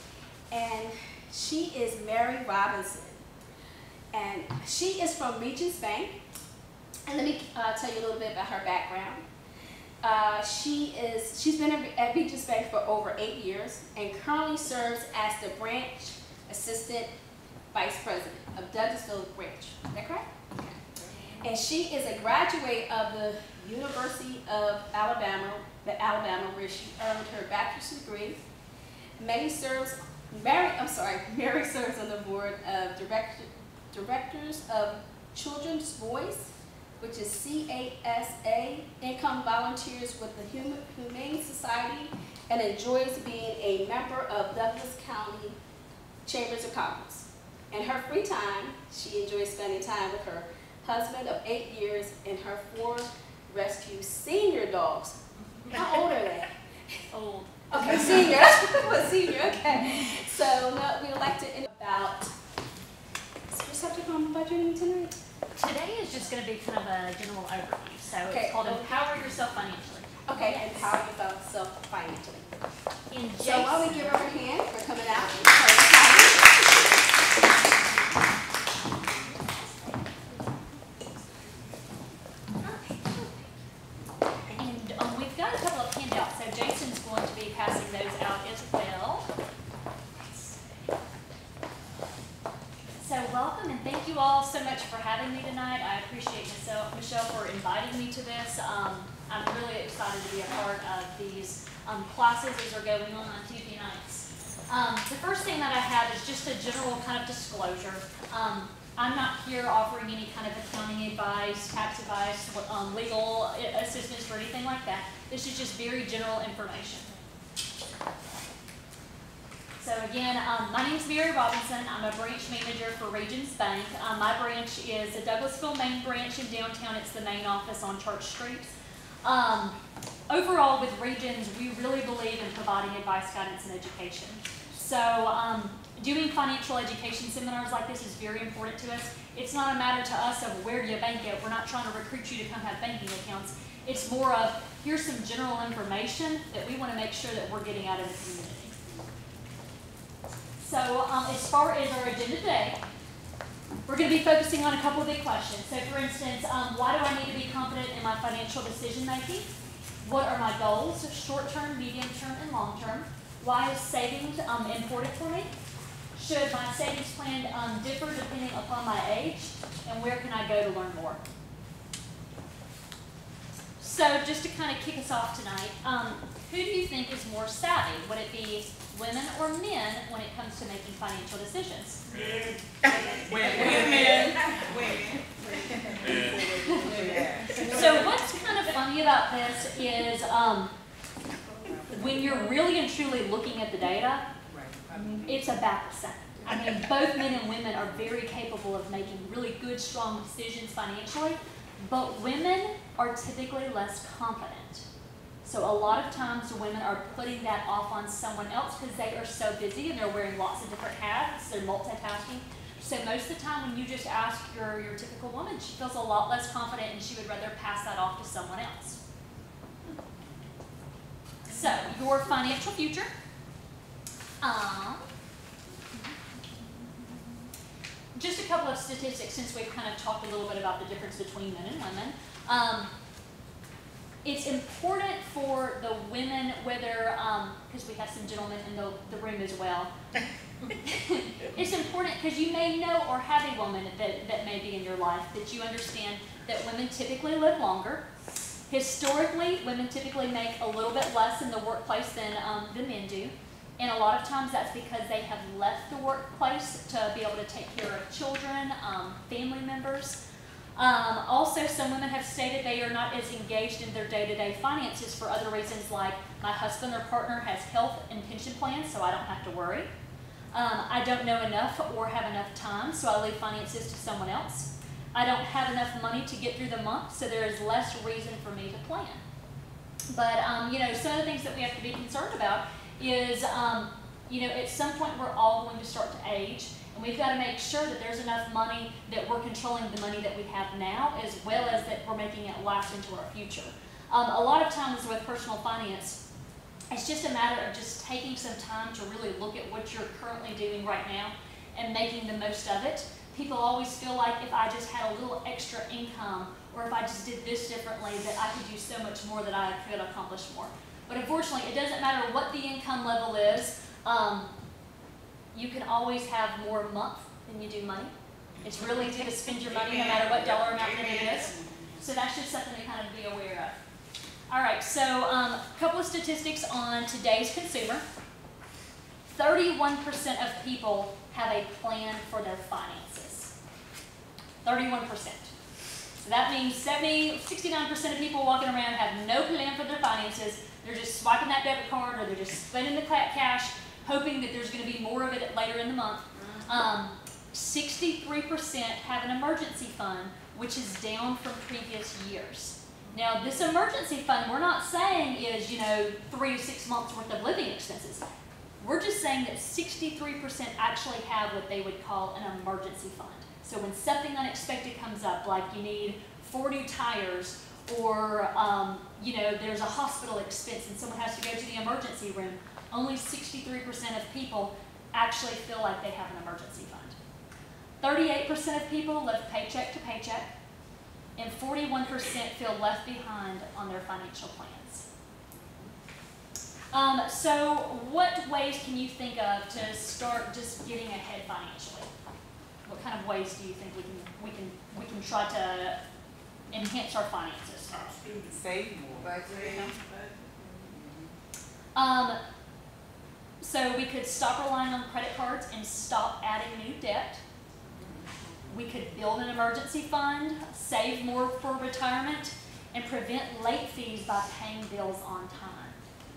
And she is Mary Robinson. And she is from Regions Bank. And let me tell you a little bit about her background. She's been at Regents Bank for over 8 years and currently serves as the branch assistant vice president of Douglasville branch. Is that correct? Okay. And she is a graduate of the University of Alabama, where she earned her bachelor's degree. Mary serves on the board of directors of Children's Voice, which is CASA, Income Volunteers with the Humane Society, and enjoys being a member of Douglas County Chambers of Commerce. In her free time, she enjoys spending time with her husband of 8 years and her 4 rescue senior dogs. How old are they? Old. Okay, senior. Well, senior, okay. So we would like to end about, is there a subject on budgeting tonight? Today is just going to be kind of a general overview. So Okay. It's called Empower Yourself Financially. Okay, empower yourself financially. In So why don't we give her a hand for coming out and And we've got a couple of handouts, so Jason's going to be passing those out as well. So welcome and thank you all so much for having me tonight. I appreciate Michelle for inviting me to this. I'm really excited to be a part of these classes as are going on Tuesday nights. The first thing that I have is just a general kind of disclosure. I'm not here offering any kind of accounting advice, tax advice, legal assistance or anything like that. This is just very general information. So again, my name is Mary Robinson. I'm a branch manager for Regents Bank. My branch is the Douglasville main branch in downtown. It's the main office on Church Street. Overall with Regents, we really believe in providing advice, guidance, and education. So doing financial education seminars like this is very important to us. It's not a matter to us of where do you bank at. We're not trying to recruit you to come have banking accounts. It's more of here's some general information that we want to make sure that we're getting out of the community. So as far as our agenda today, we're going to be focusing on a couple of big questions. So for instance, why do I need to be confident in my financial decision making? What are my goals, short-term, medium-term, and long-term? Why is savings important for me? Should my savings plan differ depending upon my age? And where can I go to learn more? So just to kind of kick us off tonight, who do you think is more savvy? Would it be women or men when it comes to making financial decisions? Women. So what's kind of funny about this is when you're really and truly looking at the data, it's about the same. I mean, both men and women are very capable of making really good, strong decisions financially, but women are typically less confident. So a lot of times women are putting that off on someone else because they are so busy and they're wearing lots of different hats, they're multitasking. So most of the time when you just ask your typical woman, she feels a lot less confident and she would rather pass that off to someone else. So your financial future. Just a couple of statistics since we've kind of talked a little bit about the difference between men and women. It's important for the women, whether, because we have some gentlemen in the room as well. It's important because you may know or have a woman that may be in your life that you understand that women typically live longer. Historically, women typically make a little bit less in the workplace than men do. And a lot of times that's because they have left the workplace to be able to take care of children, family members. Also, some women have stated they are not as engaged in their day-to-day finances for other reasons like my husband or partner has health and pension plans, so I don't have to worry. I don't know enough or have enough time, so I leave finances to someone else. I don't have enough money to get through the month, so there is less reason for me to plan. But, you know, some of the things that we have to be concerned about is, you know, at some point we're all going to start to age, and we've got to make sure that there's enough money that we're controlling the money that we have now, as well as that we're making it last into our future. A lot of times with personal finance, it's just a matter of just taking some time to really look at what you're currently doing right now and making the most of it. People always feel like if I just had a little extra income or if I just did this differently, that I could do so much more, that I could accomplish more. But unfortunately, it doesn't matter what the income level is. You can always have more month than you do money. It's really easy to spend your money no matter what dollar amount that it is. So that's just something to kind of be aware of. All right, so a couple of statistics on today's consumer. 31% of people have a plan for their finances. 31%. So that means 69% of people walking around have no plan for their finances. They're just swiping that debit card, or they're just spending the cash, hoping that there's going to be more of it later in the month. 63% have an emergency fund, which is down from previous years. Now, this emergency fund, we're not saying is, 3 to 6 months worth of living expenses. We're just saying that 63% actually have what they would call an emergency fund. So when something unexpected comes up, like you need 4 new tires, or there's a hospital expense and someone has to go to the emergency room, only 63% of people actually feel like they have an emergency fund. 38% of people live paycheck to paycheck, and 41% feel left behind on their financial plans. So what ways can you think of to start just getting ahead financially? What kind of ways do you think we can try to enhance our finances? Save more. So we could stop relying on credit cards and stop adding new debt. We could build an emergency fund, save more for retirement, and prevent late fees by paying bills on time.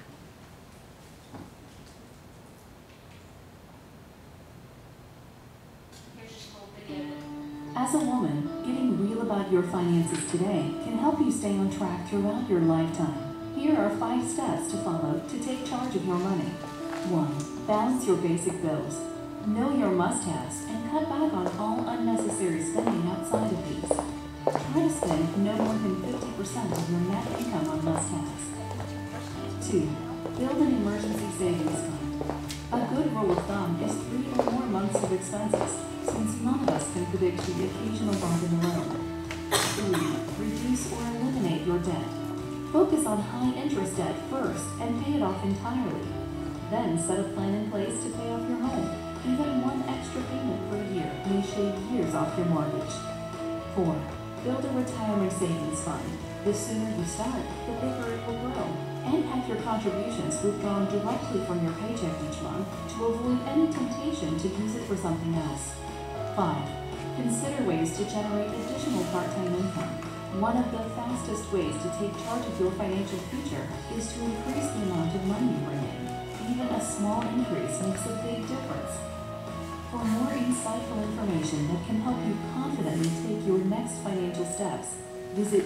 Here's just a little video. As a woman, getting real about your finances today can help you stay on track throughout your lifetime. Here are 5 steps to follow to take charge of your money. 1. Balance your basic bills. Know your must-haves and cut back on all unnecessary spending outside of these. Try to spend no more than 50% of your net income on must-haves. 2. Build an emergency savings fund. A good rule of thumb is 3 or more months of expenses, since none of us can predict the occasional bump in the road. 3. Reduce or eliminate your debt. Focus on high-interest debt first and pay it off entirely. Then set a plan in place to pay off your home. Even one extra payment per year may shave years off your mortgage. 4. Build a retirement savings fund. The sooner you start, the bigger it will grow. And have your contributions withdrawn directly from your paycheck each month to avoid any temptation to use it for something else. 5. Consider ways to generate additional part-time income. One of the fastest ways to take charge of your financial future is to increase the amount of money you bring in. Even a small increase makes a big difference. For more insightful information that can help you confidently take your next financial steps, visit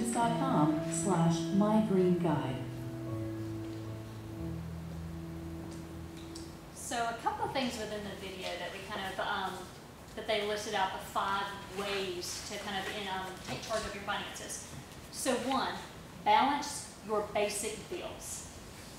Regents.com/mygreenguide. So a couple of things within the video that we kind of, that they listed out the 5 ways to kind of take charge of your finances. So 1, balance your basic bills.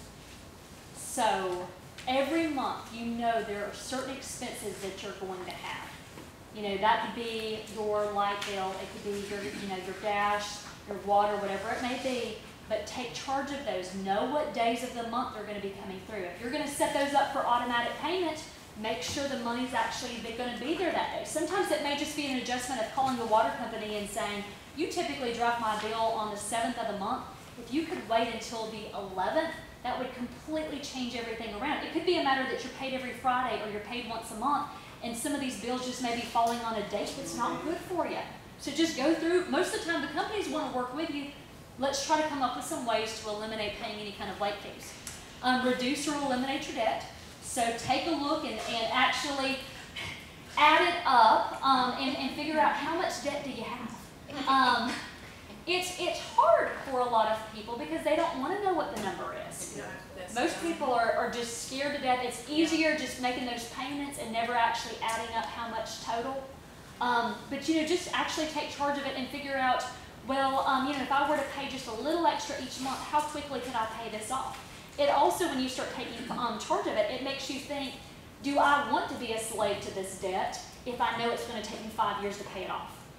So every month, there are certain expenses that you're going to have. That could be your light bill, it could be your, your gas, your water, whatever it may be, but take charge of those. Know what days of the month are going to be coming through. If you're going to set those up for automatic payment, make sure the money's actually going to be there that day. Sometimes it may just be an adjustment of calling the water company and saying, you typically drop my bill on the 7th of the month. If you could wait until the 11th, that would completely change everything around. It could be a matter that you're paid every Friday or you're paid once a month, and some of these bills just may be falling on a date that's not good for you. So just go through. Most of the time, the companies want to work with you. Let's try to come up with some ways to eliminate paying any kind of late fees. Reduce or eliminate your debt. So take a look and actually add it up and figure out how much debt do you have. It's hard for a lot of people because they don't want to know what the number is. Most people are just scared to death. It's easier just making those payments and never actually adding up how much total. But just actually take charge of it and figure out, well, if I were to pay just a little extra each month, how quickly could I pay this off? It also, when you start taking charge of it, it makes you think, do I want to be a slave to this debt if I know it's going to take me 5 years to pay it off?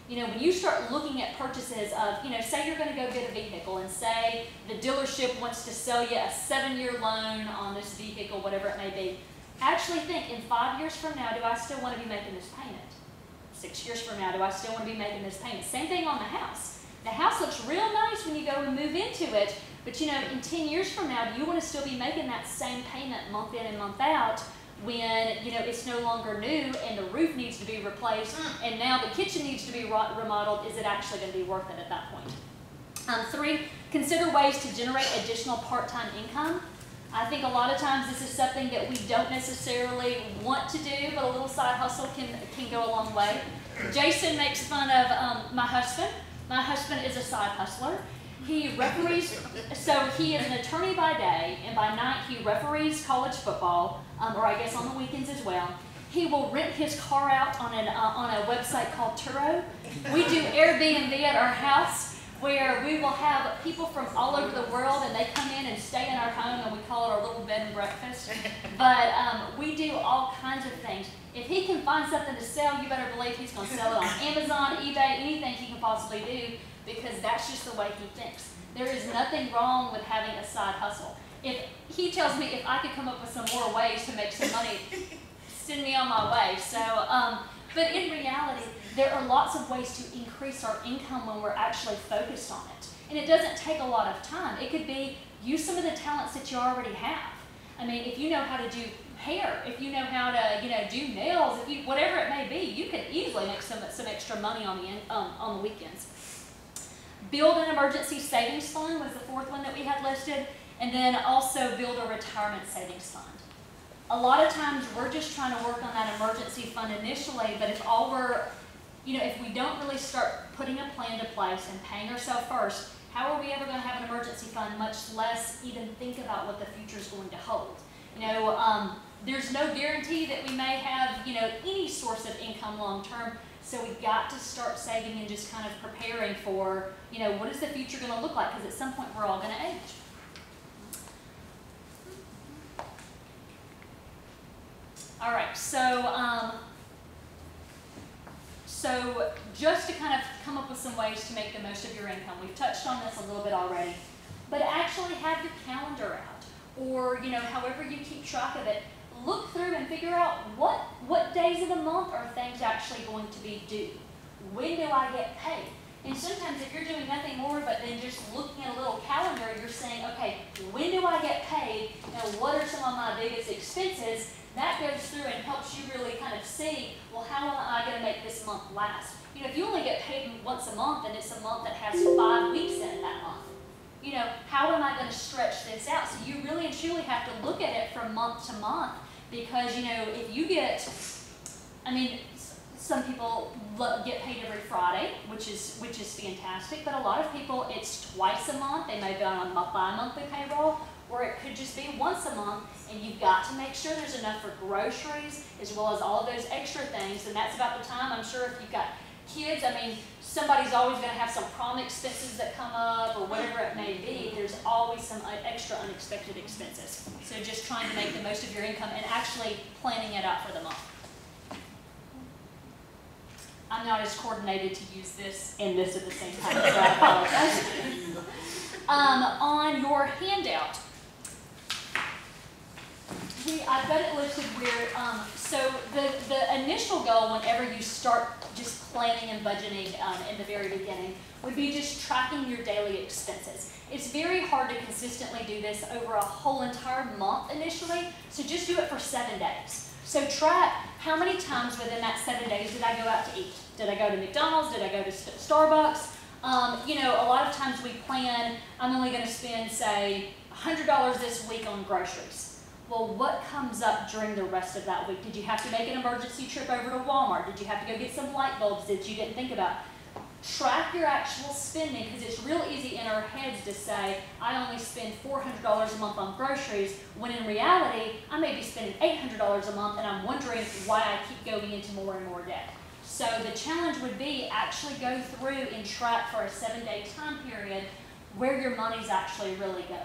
You know, when you start looking at purchases of, you know, say you're going to go get a vehicle and say the dealership wants to sell you a 7-year loan on this vehicle, whatever it may be, actually think, in 5 years from now, do I still want to be making this payment? 6 years from now, do I still want to be making this payment? Same thing on the house. The house looks real nice when you go and move into it, but you know, in 10 years from now, do you want to still be making that same payment month in and month out when, you know, it's no longer new and the roof needs to be replaced and now the kitchen needs to be remodeled? Is it actually going to be worth it at that point? 3, consider ways to generate additional part-time income. I think a lot of times this is something that we don't necessarily want to do, but a little side hustle can go a long way. Jason makes fun of my husband. My husband is a side hustler. He referees, so he is an attorney by day, and by night he referees college football, or I guess on the weekends as well. He will rent his car out on a website called Turo. We do Airbnb at our house, where we will have people from all over the world, and they come in and stay in our home, and we call it our little bed and breakfast. But we do all kinds of things. If he can find something to sell, you better believe he's going to sell it on Amazon, eBay, anything he can possibly do, because that's just the way he thinks. There is nothing wrong with having a side hustle. If he tells me if I could come up with some more ways to make some money, send me on my way. So, but in reality, there are lots of ways to increase our income when we're actually focused on it. And it doesn't take a lot of time. It could be use some of the talents that you already have. I mean, if you know how to do hair, if you know how to, you know, do nails, if you, whatever it may be, you can easily make some extra money on the weekends. Build an emergency savings fund was the 4th one that we had listed, and then also build a retirement savings fund. A lot of times we're just trying to work on that emergency fund initially, but if all we're, you know, if we don't really start putting a plan to place and paying ourselves first, how are we ever going to have an emergency fund, much less even think about what the future is going to hold? You know, there's no guarantee that we may have, you know, any source of income long term, so we've got to start saving and just kind of preparing for, you know, what is the future going to look like, because at some point we're all going to age. All right, so just to kind of come up with some ways to make the most of your income. We've touched on this a little bit already, but actually have your calendar out, or, you know, however you keep track of it. Look through and figure out what days of the month are things actually going to be due. When do I get paid? And sometimes if you're doing nothing more but then just looking at a little calendar, you're saying, okay, when do I get paid, and what are some of my biggest expenses? That goes through and helps you really kind of see, well, how am I going to make this month last? You know, if you only get paid once a month and it's a month that has 5 weeks in that month, you know, how am I going to stretch this out? So you really and truly have to look at it from month to month, because, you know, if you get, I mean, some people get paid every Friday, which is fantastic, but a lot of people, it's twice a month. They may be on a bi-monthly payroll, or it could just be once a month, and you've got to make sure there's enough for groceries as well as all of those extra things, and that's about the time, I'm sure, if you've got kids, I mean, somebody's always going to have some prom expenses that come up, or whatever it may be. There's always some extra unexpected expenses. So just trying to make the most of your income and actually planning it out for the month. I'm not as coordinated to use this and this at the same time, so I apologize. On your handout, I've got it listed where, so the initial goal whenever you start just planning and budgeting in the very beginning would be just tracking your daily expenses. It's very hard to consistently do this over a whole entire month initially, so just do it for 7 days. So track how many times within that 7 days did I go out to eat? Did I go to McDonald's? Did I go to Starbucks? You know, a lot of times we plan, I'm only going to spend, say, $100 this week on groceries. Well, what comes up during the rest of that week? Did you have to make an emergency trip over to Walmart? Did you have to go get some light bulbs that you didn't think about? Track your actual spending, because it's real easy in our heads to say, I only spend $400 a month on groceries, when in reality, I may be spending $800 a month, and I'm wondering why I keep going into more and more debt. So the challenge would be actually go through and track for a 7-day time period where your money's actually really going.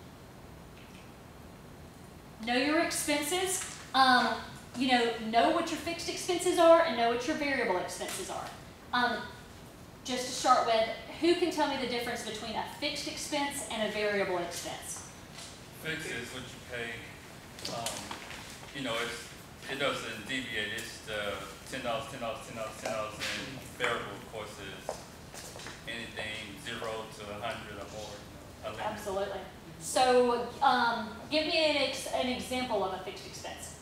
Know your expenses. You know what your fixed expenses are and know what your variable expenses are. just to start with, who can tell me the difference between a fixed expense and a variable expense? Fixed is what you pay. You know, it doesn't deviate. It's the $10, $10, $10, $10, and variable, of course, is anything 0 to 100 or more. Unlimited. Absolutely. So, give me an example of a fixed expense.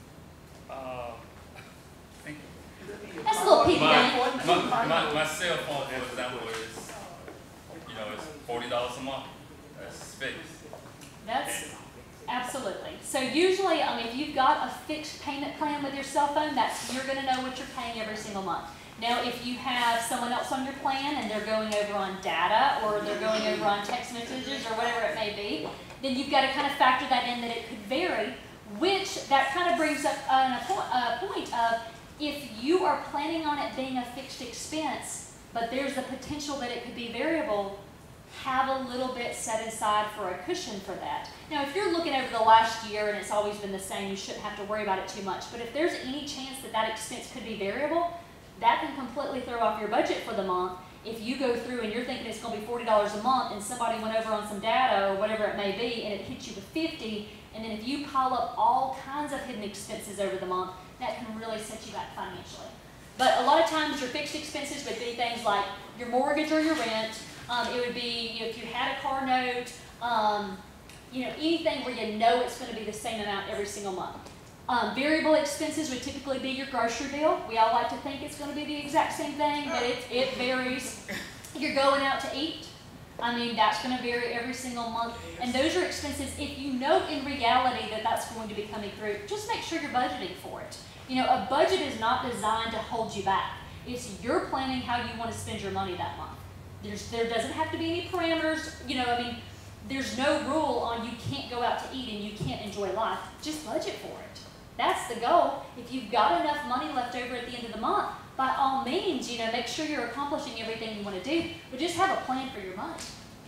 Think That's a little piggy bank. my cell phone, for example, is, you know, it's $40 a month. That's fixed. That's absolutely. So usually, if you've got a fixed payment plan with your cell phone, you're going to know what you're paying every single month. Now, if you have someone else on your plan and they're going over on data or they're going over on text messages or whatever it may be, then you've got to kind of factor that in, that it could vary, which that kind of brings up a point of, if you are planning on it being a fixed expense, but there's the potential that it could be variable, have a little bit set aside for a cushion for that. Now, if you're looking over the last year and it's always been the same, you shouldn't have to worry about it too much. But if there's any chance that that expense could be variable, that can completely throw off your budget for the month. If you go through and you're thinking it's going to be $40 a month and somebody went over on some data or whatever it may be and it hits you with 50, and then if you pile up all kinds of hidden expenses over the month, that can really set you back financially. But a lot of times your fixed expenses would be things like your mortgage or your rent. It would be if you had a car note, anything where you know it's going to be the same amount every single month. Variable expenses would typically be your grocery bill. We all like to think it's going to be the exact same thing, but it varies. You're going out to eat. That's going to vary every single month. And those are expenses, if you know in reality that that's going to be coming through, just make sure you're budgeting for it. A budget is not designed to hold you back. It's you're planning how you want to spend your money that month. There doesn't have to be any parameters. There's no rule on you can't go out to eat and you can't enjoy life. Just budget for it. That's the goal. If you've got enough money left over at the end of the month, by all means, make sure you're accomplishing everything you want to do, but just have a plan for your money.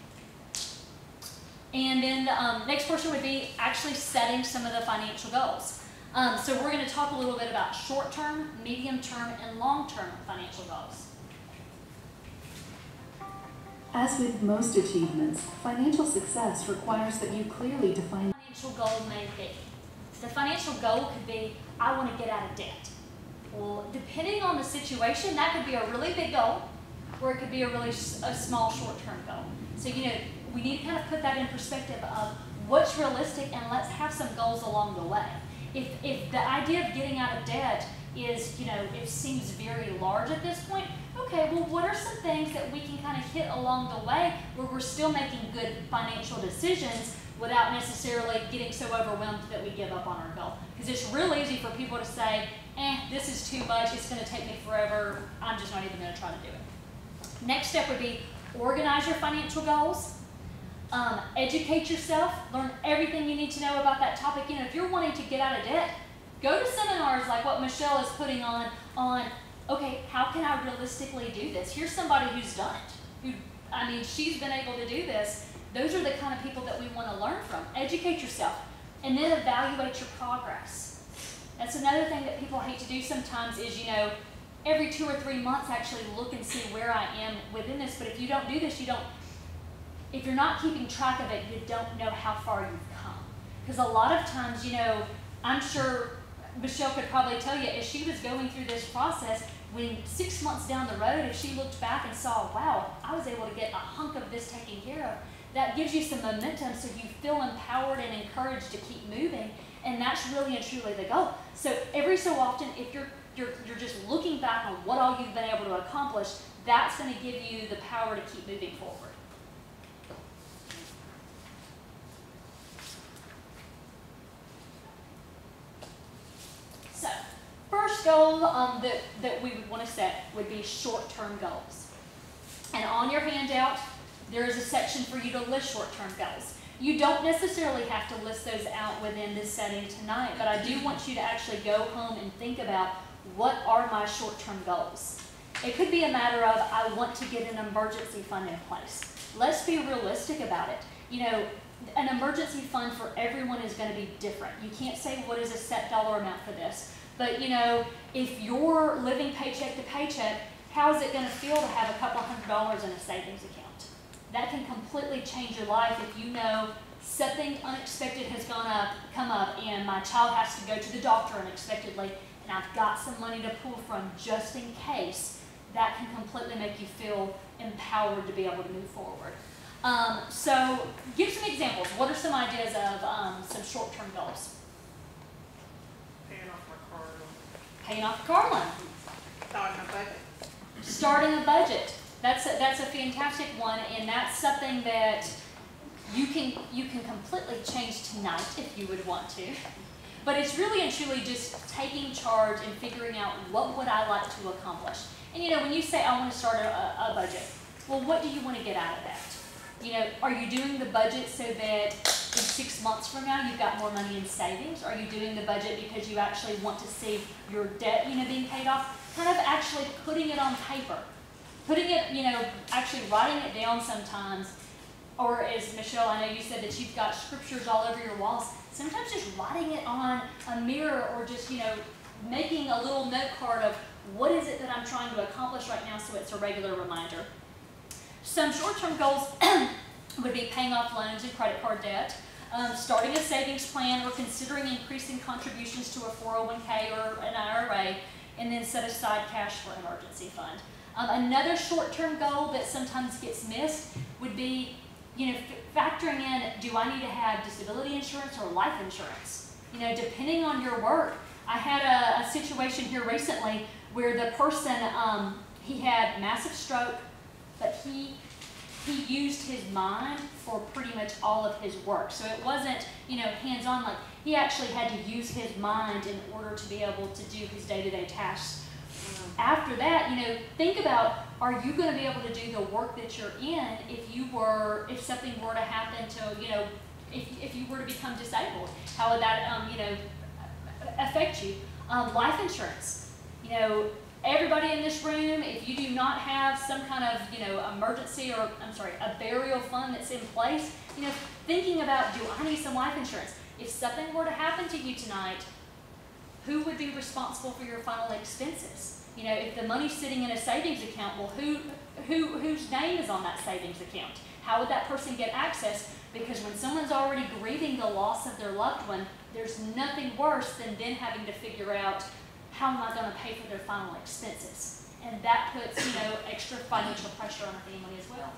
And then the next portion would be actually setting some of the financial goals. So we're going to talk a little bit about short-term, medium-term, and long-term financial goals. As with most achievements, financial success requires that you clearly define Financial goal may be. The financial goal could be, I want to get out of debt. Well, depending on the situation, that could be a really big goal, or it could be a small short-term goal. So, we need to kind of put that in perspective of what's realistic, and let's have some goals along the way. If the idea of getting out of debt is, it seems very large at this point, okay, well, what are some things that we can kind of hit along the way where we're still making good financial decisions without necessarily getting so overwhelmed that we give up on our goal? Because it's real easy for people to say, this is too much, it's going to take me forever, I'm just not even going to try to do it. Next step would be organize your financial goals. Educate yourself, learn everything you need to know about that topic. If you're wanting to get out of debt, go to seminars like what Michelle is putting on, okay, how can I realistically do this? Here's somebody who's done it. She's been able to do this. Those are the kind of people that we want to learn from. Educate yourself, and then evaluate your progress. That's another thing that people hate to do sometimes is, every 2 or 3 months actually look and see where I am within this. But if you don't do this, if you're not keeping track of it, you don't know how far you've come. Because a lot of times, I'm sure Michelle could probably tell you, as she was going through this process, when 6 months down the road, if she looked back and saw, wow, I was able to get a hunk of this taken care of, that gives you some momentum so you feel empowered and encouraged to keep moving. And that's really and truly the goal. So every so often, if you're just looking back on what all you've been able to accomplish, that's going to give you the power to keep moving forward. So, first goal that we would want to set would be short-term goals. And on your handout, there is a section for you to list short-term goals. You don't necessarily have to list those out within this setting tonight, but I do want you to actually go home and think about, what are my short-term goals? It could be a matter of, I want to get an emergency fund in place. Let's be realistic about it. An emergency fund for everyone is going to be different. You can't say what is a set dollar amount for this. But if you're living paycheck to paycheck, How is it going to feel to have a couple $100 in a savings account? That can completely change your life if you know something unexpected has come up, and my child has to go to the doctor unexpectedly, and I've got some money to pull from just in case. That can completely make you feel empowered to be able to move forward. So give some examples. What are some ideas of some short-term goals? Paying off my car loan. Paying off the car loan. Starting a budget. Starting a budget. That's a fantastic one, and that's something that you can completely change tonight if you would want to. But it's really and truly just taking charge and figuring out what would I like to accomplish. And you know, when you say I want to start a budget, well, what do you want to get out of that? You know, are you doing the budget so that in 6 months from now you've got more money in savings? Are you doing the budget because you actually want to see your debt, you know, being paid off? Kind of actually putting it on paper. Putting it, you know, actually writing it down sometimes. Or as Michelle, I know you said that you've got scriptures all over your walls. Sometimes just writing it on a mirror, or just, you know, making a little note card of what is it that I'm trying to accomplish right now, so it's a regular reminder. Some short-term goals would be paying off loans and credit card debt, starting a savings plan, or considering increasing contributions to a 401k or an IRA, and then set aside cash for an emergency fund. Another short-term goal that sometimes gets missed would be, you know, factoring in, do I need to have disability insurance or life insurance? You know, depending on your work. I had a situation here recently where the person, he had massive stroke, but he used his mind for pretty much all of his work. So it wasn't, you know, hands-on, like he actually had to use his mind in order to be able to do his day-to-day tasks. After that, you know, think about, are you going to be able to do the work that you're in if something were to happen to, you know, if you were to become disabled? How would that, you know, affect you? Life insurance. You know, everybody in this room, if you do not have some kind of, you know, emergency or, a burial fund that's in place, you know, thinking about, do I need some life insurance? If something were to happen to you tonight, who would be responsible for your final expenses? You know, if the money's sitting in a savings account, well, whose name is on that savings account? How would that person get access? Because when someone's already grieving the loss of their loved one, there's nothing worse than then having to figure out, how am I going to pay for their final expenses? And that puts, you know, extra financial pressure on a family as well.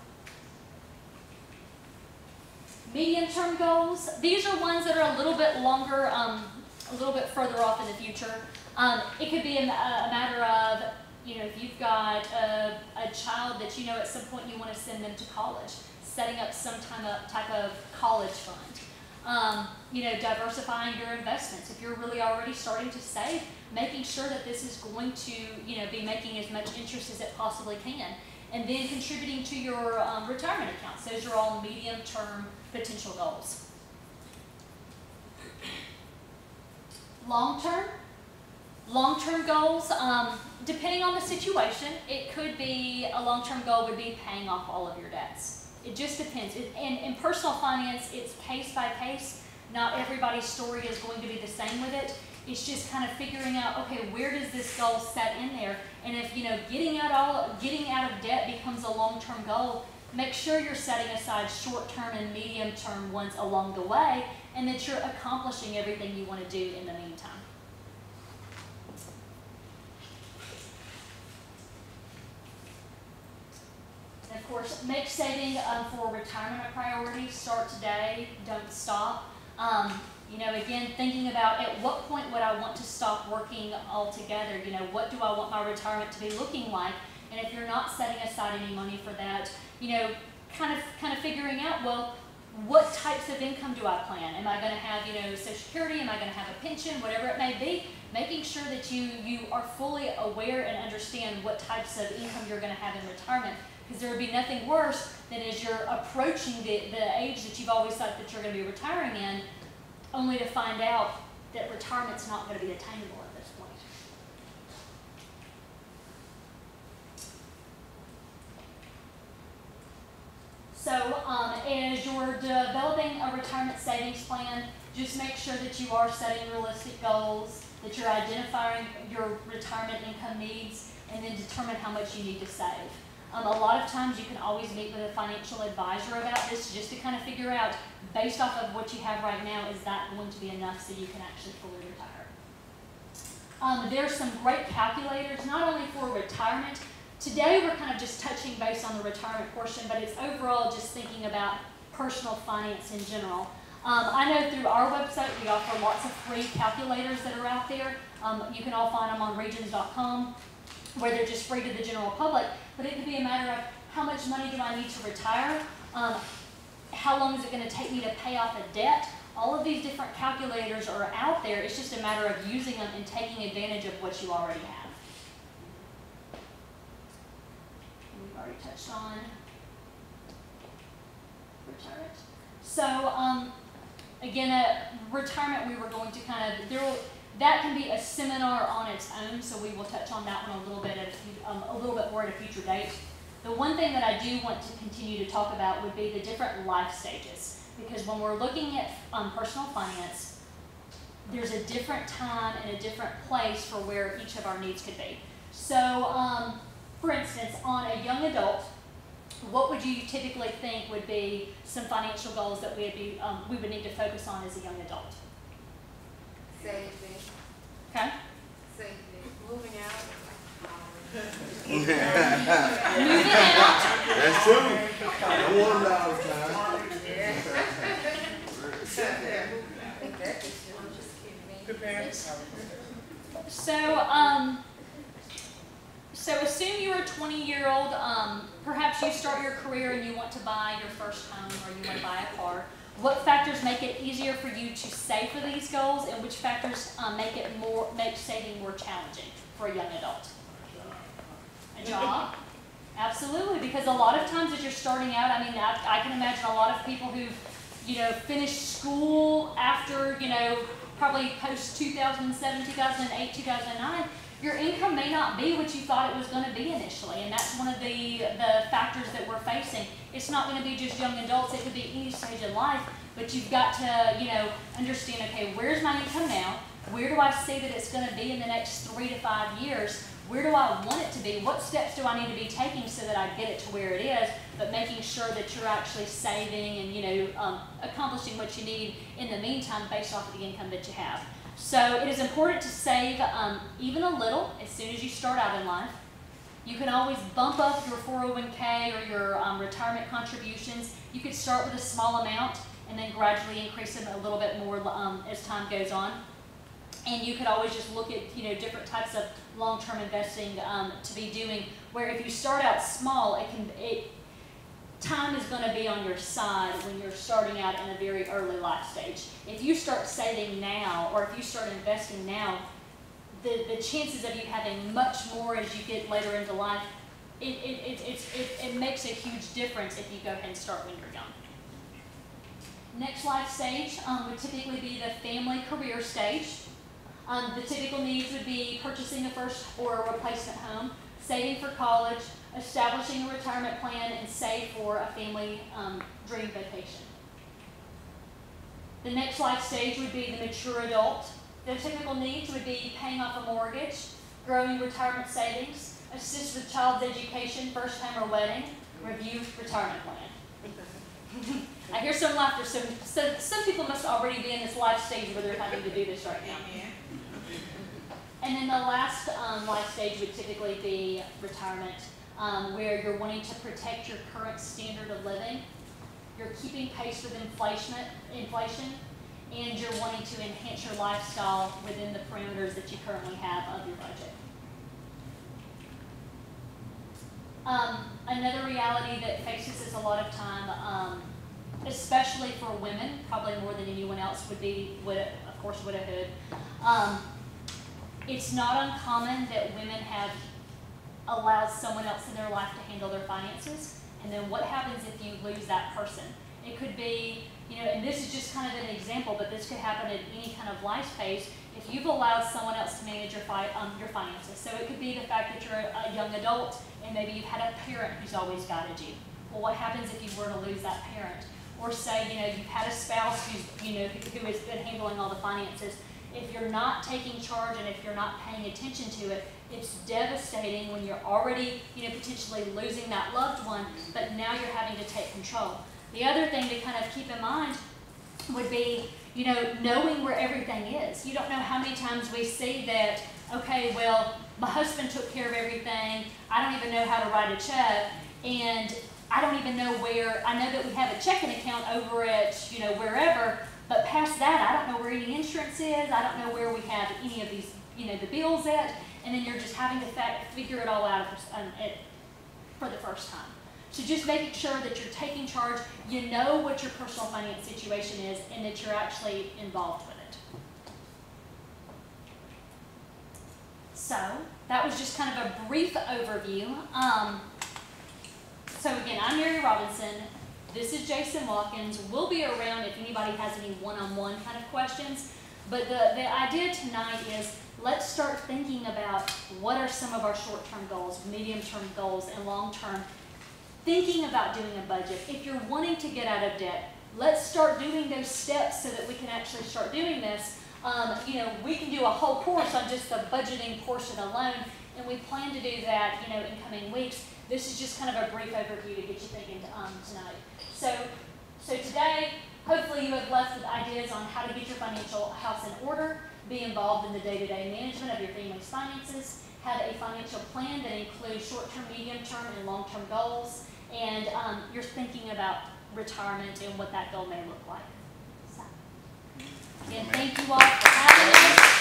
Medium-term goals. These are ones that are a little bit longer, a little bit further off in the future. It could be a matter of, you know, if you've got a child that you know at some point you want to send them to college, setting up some type of college fund. You know, diversifying your investments. If you're really already starting to save, making sure that this is going to, you know, be making as much interest as it possibly can. And then contributing to your retirement accounts. Those are all medium-term potential goals. Long-term goals, depending on the situation, it could be, a long-term goal would be paying off all of your debts. It just depends. In personal finance, it's case by case. Not everybody's story is going to be the same with it. It's just kind of figuring out, okay, where does this goal set in there? And if, you know, getting out of debt becomes a long-term goal, make sure you're setting aside short-term and medium-term ones along the way, and that you're accomplishing everything you want to do in the meantime. And of course, make saving for retirement a priority. Start today, don't stop. You know, again, thinking about at what point would I want to stop working altogether? You know, what do I want my retirement to be looking like? And if you're not setting aside any money for that, you know, kind of figuring out, well, what types of income do I plan? Am I going to have, you know, Social Security? Am I going to have a pension? Whatever it may be, making sure that you are fully aware and understand what types of income you're going to have in retirement. Because there would be nothing worse than as you're approaching the age that you've always thought that you're going to be retiring in, only to find out that retirement's not going to be attainable at this point. So as you're developing a retirement savings plan, just make sure that you are setting realistic goals, that you're identifying your retirement income needs. and then determine how much you need to save. A lot of times you can always meet with a financial advisor about this just to kind of figure out, based off of what you have right now, is that going to be enough so you can actually fully retire? There's some great calculators, not only for retirement. Today we're kind of just touching base on the retirement portion, but it's overall just thinking about personal finance in general. I know through our website we offer lots of free calculators that are out there. You can all find them on regions.com, where they're just free to the general public, but it could be a matter of how much money do I need to retire, how long is it going to take me to pay off a debt. All of these different calculators are out there. It's just a matter of using them and taking advantage of what you already have. We've already touched on retirement. So again, retirement, we were going to kind of, that can be a seminar on its own, so we will touch on that one a little bit more at a future date. The one thing that I do want to continue to talk about would be the different life stages, because when we're looking at personal finance, there's a different time and a different place for where each of our needs could be. So, for instance, on a young adult, what would you typically think would be some financial goals that we would need to focus on as a young adult? Saving. Okay. Saving. Moving out. Moving out. That's true. I want a lot of time. So assume you're a 20-year-old, perhaps you start your career and you want to buy your first home or you want to buy a car. What factors make it easier for you to save for these goals, and which factors make saving more challenging for a young adult? A job? Absolutely, because a lot of times as you're starting out, I mean, I can imagine a lot of people who've, finished school after, probably post 2007, 2008, 2009, your income may not be what you thought it was going to be initially, and that's one of the factors that we're facing. It's not going to be just young adults, it could be any stage of life, but you've got to, understand, okay, where's my income now? Where do I see that it's going to be in the next 3 to 5 years? Where do I want it to be? What steps do I need to be taking so that I get it to where it is, but making sure that you're actually saving and, accomplishing what you need in the meantime based off of the income that you have. So it is important to save even a little as soon as you start out in life. You can always bump up your 401k or your retirement contributions. You could start with a small amount and then gradually increase them a little bit more as time goes on. And you could always just look at different types of long-term investing to be doing. Where if you start out small, time is going to be on your side when you're starting out in a very early life stage. If you start saving now, or if you start investing now, the chances of you having much more as you get later into life, it makes a huge difference if you go ahead and start when you're young. Next life stage would typically be the family career stage. The typical needs would be purchasing a first or a replacement home, saving for college, establishing a retirement plan, and save for a family dream vacation. The next life stage would be the mature adult. The typical needs would be paying off a mortgage, growing retirement savings, assist with child's education, first home or wedding, review retirement plan. I hear some laughter, so some people must already be in this life stage where they're having to do this right now. And then the last life stage would typically be retirement, where you're wanting to protect your current standard of living, you're keeping pace with inflation, and you're wanting to enhance your lifestyle within the parameters that you currently have of your budget. Another reality that faces us a lot of time, especially for women, probably more than anyone else, would be, of course, widowhood. It's not uncommon that women have allowed someone else in their life to handle their finances, and then what happens if you lose that person? It could be, and this is just kind of an example, but this could happen at any kind of life phase if you've allowed someone else to manage your finances. So it could be the fact that you're a young adult and maybe you've had a parent who's always guided you. Well, what happens if you were to lose that parent? Or say, you've had a spouse who has been handling all the finances. If you're not taking charge and if you're not paying attention to it, It's devastating when you're already, potentially losing that loved one, but now you're having to take control. The other thing to kind of keep in mind would be, knowing where everything is. You don't know how many times we see that, okay, well, my husband took care of everything, I don't even know how to write a check, and I don't even know where. I know that we have a checking account over at, wherever, but past that, I don't know where any insurance is, I don't know where we have any of these, the bills at, and then you're just having to figure it all out for the first time. So just making sure that you're taking charge, you know what your personal finance situation is, and that you're actually involved with it. So that was just kind of a brief overview. So again, I'm Mary Robinson. This is Jason Watkins. We'll be around if anybody has any one-on-one kind of questions. But the idea tonight is let's start thinking about what are some of our short-term goals, medium-term goals, and long-term. Thinking about doing a budget. If you're wanting to get out of debt, let's start doing those steps so that we can actually start doing this. We can do a whole course on just the budgeting portion alone, and we plan to do that, in coming weeks. This is just kind of a brief overview to get you thinking tonight. So today, hopefully you have left with ideas on how to get your financial house in order, be involved in the day-to-day management of your family's finances, have a financial plan that includes short-term, medium-term, and long-term goals, and you're thinking about retirement and what that goal may look like. So, again, thank you all for having us.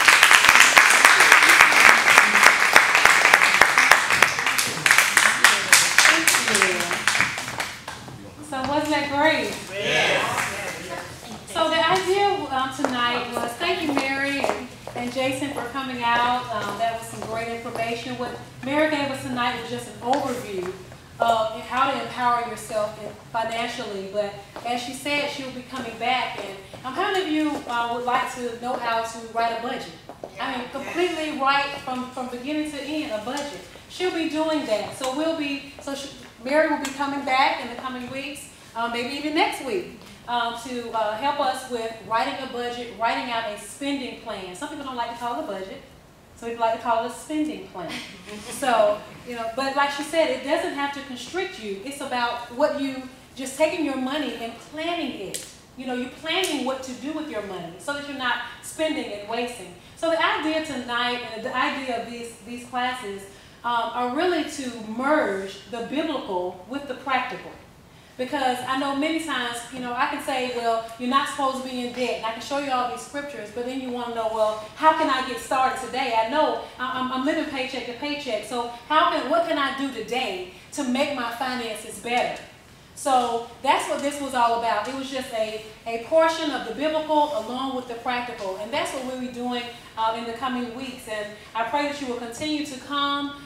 So wasn't that great? Yeah. So the idea tonight was, thank you, Mary and Jason, for coming out. That was some great information. What Mary gave us tonight was just an overview of how to empower yourself financially. But as she said, she'll be coming back. And how many of you would like to know how to write a budget? I mean, completely write from beginning to end a budget. She'll be doing that. So Mary will be coming back in the coming weeks, maybe even next week, to help us with writing a budget, writing out a spending plan. Some people don't like to call it a budget. Some people like to call it a spending plan. So, but like she said, it doesn't have to constrict you. It's about just taking your money and planning it. You're planning what to do with your money so that you're not spending and wasting. So the idea tonight and the idea of these classes are really to merge the biblical with the practical. Because I know many times, I can say, well, you're not supposed to be in debt. And I can show you all these scriptures, but then you want to know, well, how can I get started today? I know I'm living paycheck to paycheck. So what can I do today to make my finances better? So that's what this was all about. It was just a portion of the biblical along with the practical. And that's what we'll be doing in the coming weeks. And I pray that you will continue to come.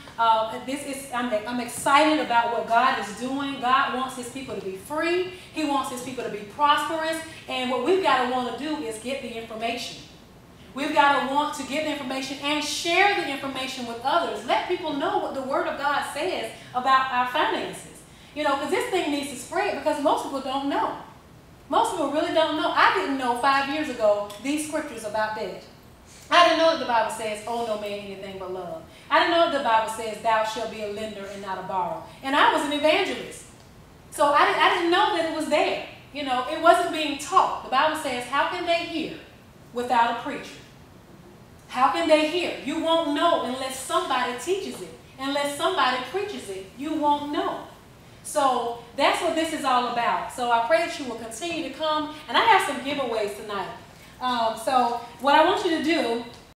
I'm excited about what God is doing. God wants his people to be free. He wants his people to be prosperous. And what we've got to want to do is get the information. We've got to want to get the information and share the information with others. Let people know what the Word of God says about our finances. Because this thing needs to spread, because most people don't know. Most people really don't know. I didn't know 5 years ago these scriptures about debt. I didn't know that the Bible says, owe no man anything but love. I didn't know that the Bible says, thou shalt be a lender and not a borrower. And I was an evangelist. So I didn't know that it was there. It wasn't being taught. The Bible says, how can they hear without a preacher? How can they hear? You won't know unless somebody teaches it. Unless somebody preaches it, you won't know. So that's what this is all about. So I pray that you will continue to come. And I have some giveaways tonight. So what I want you to do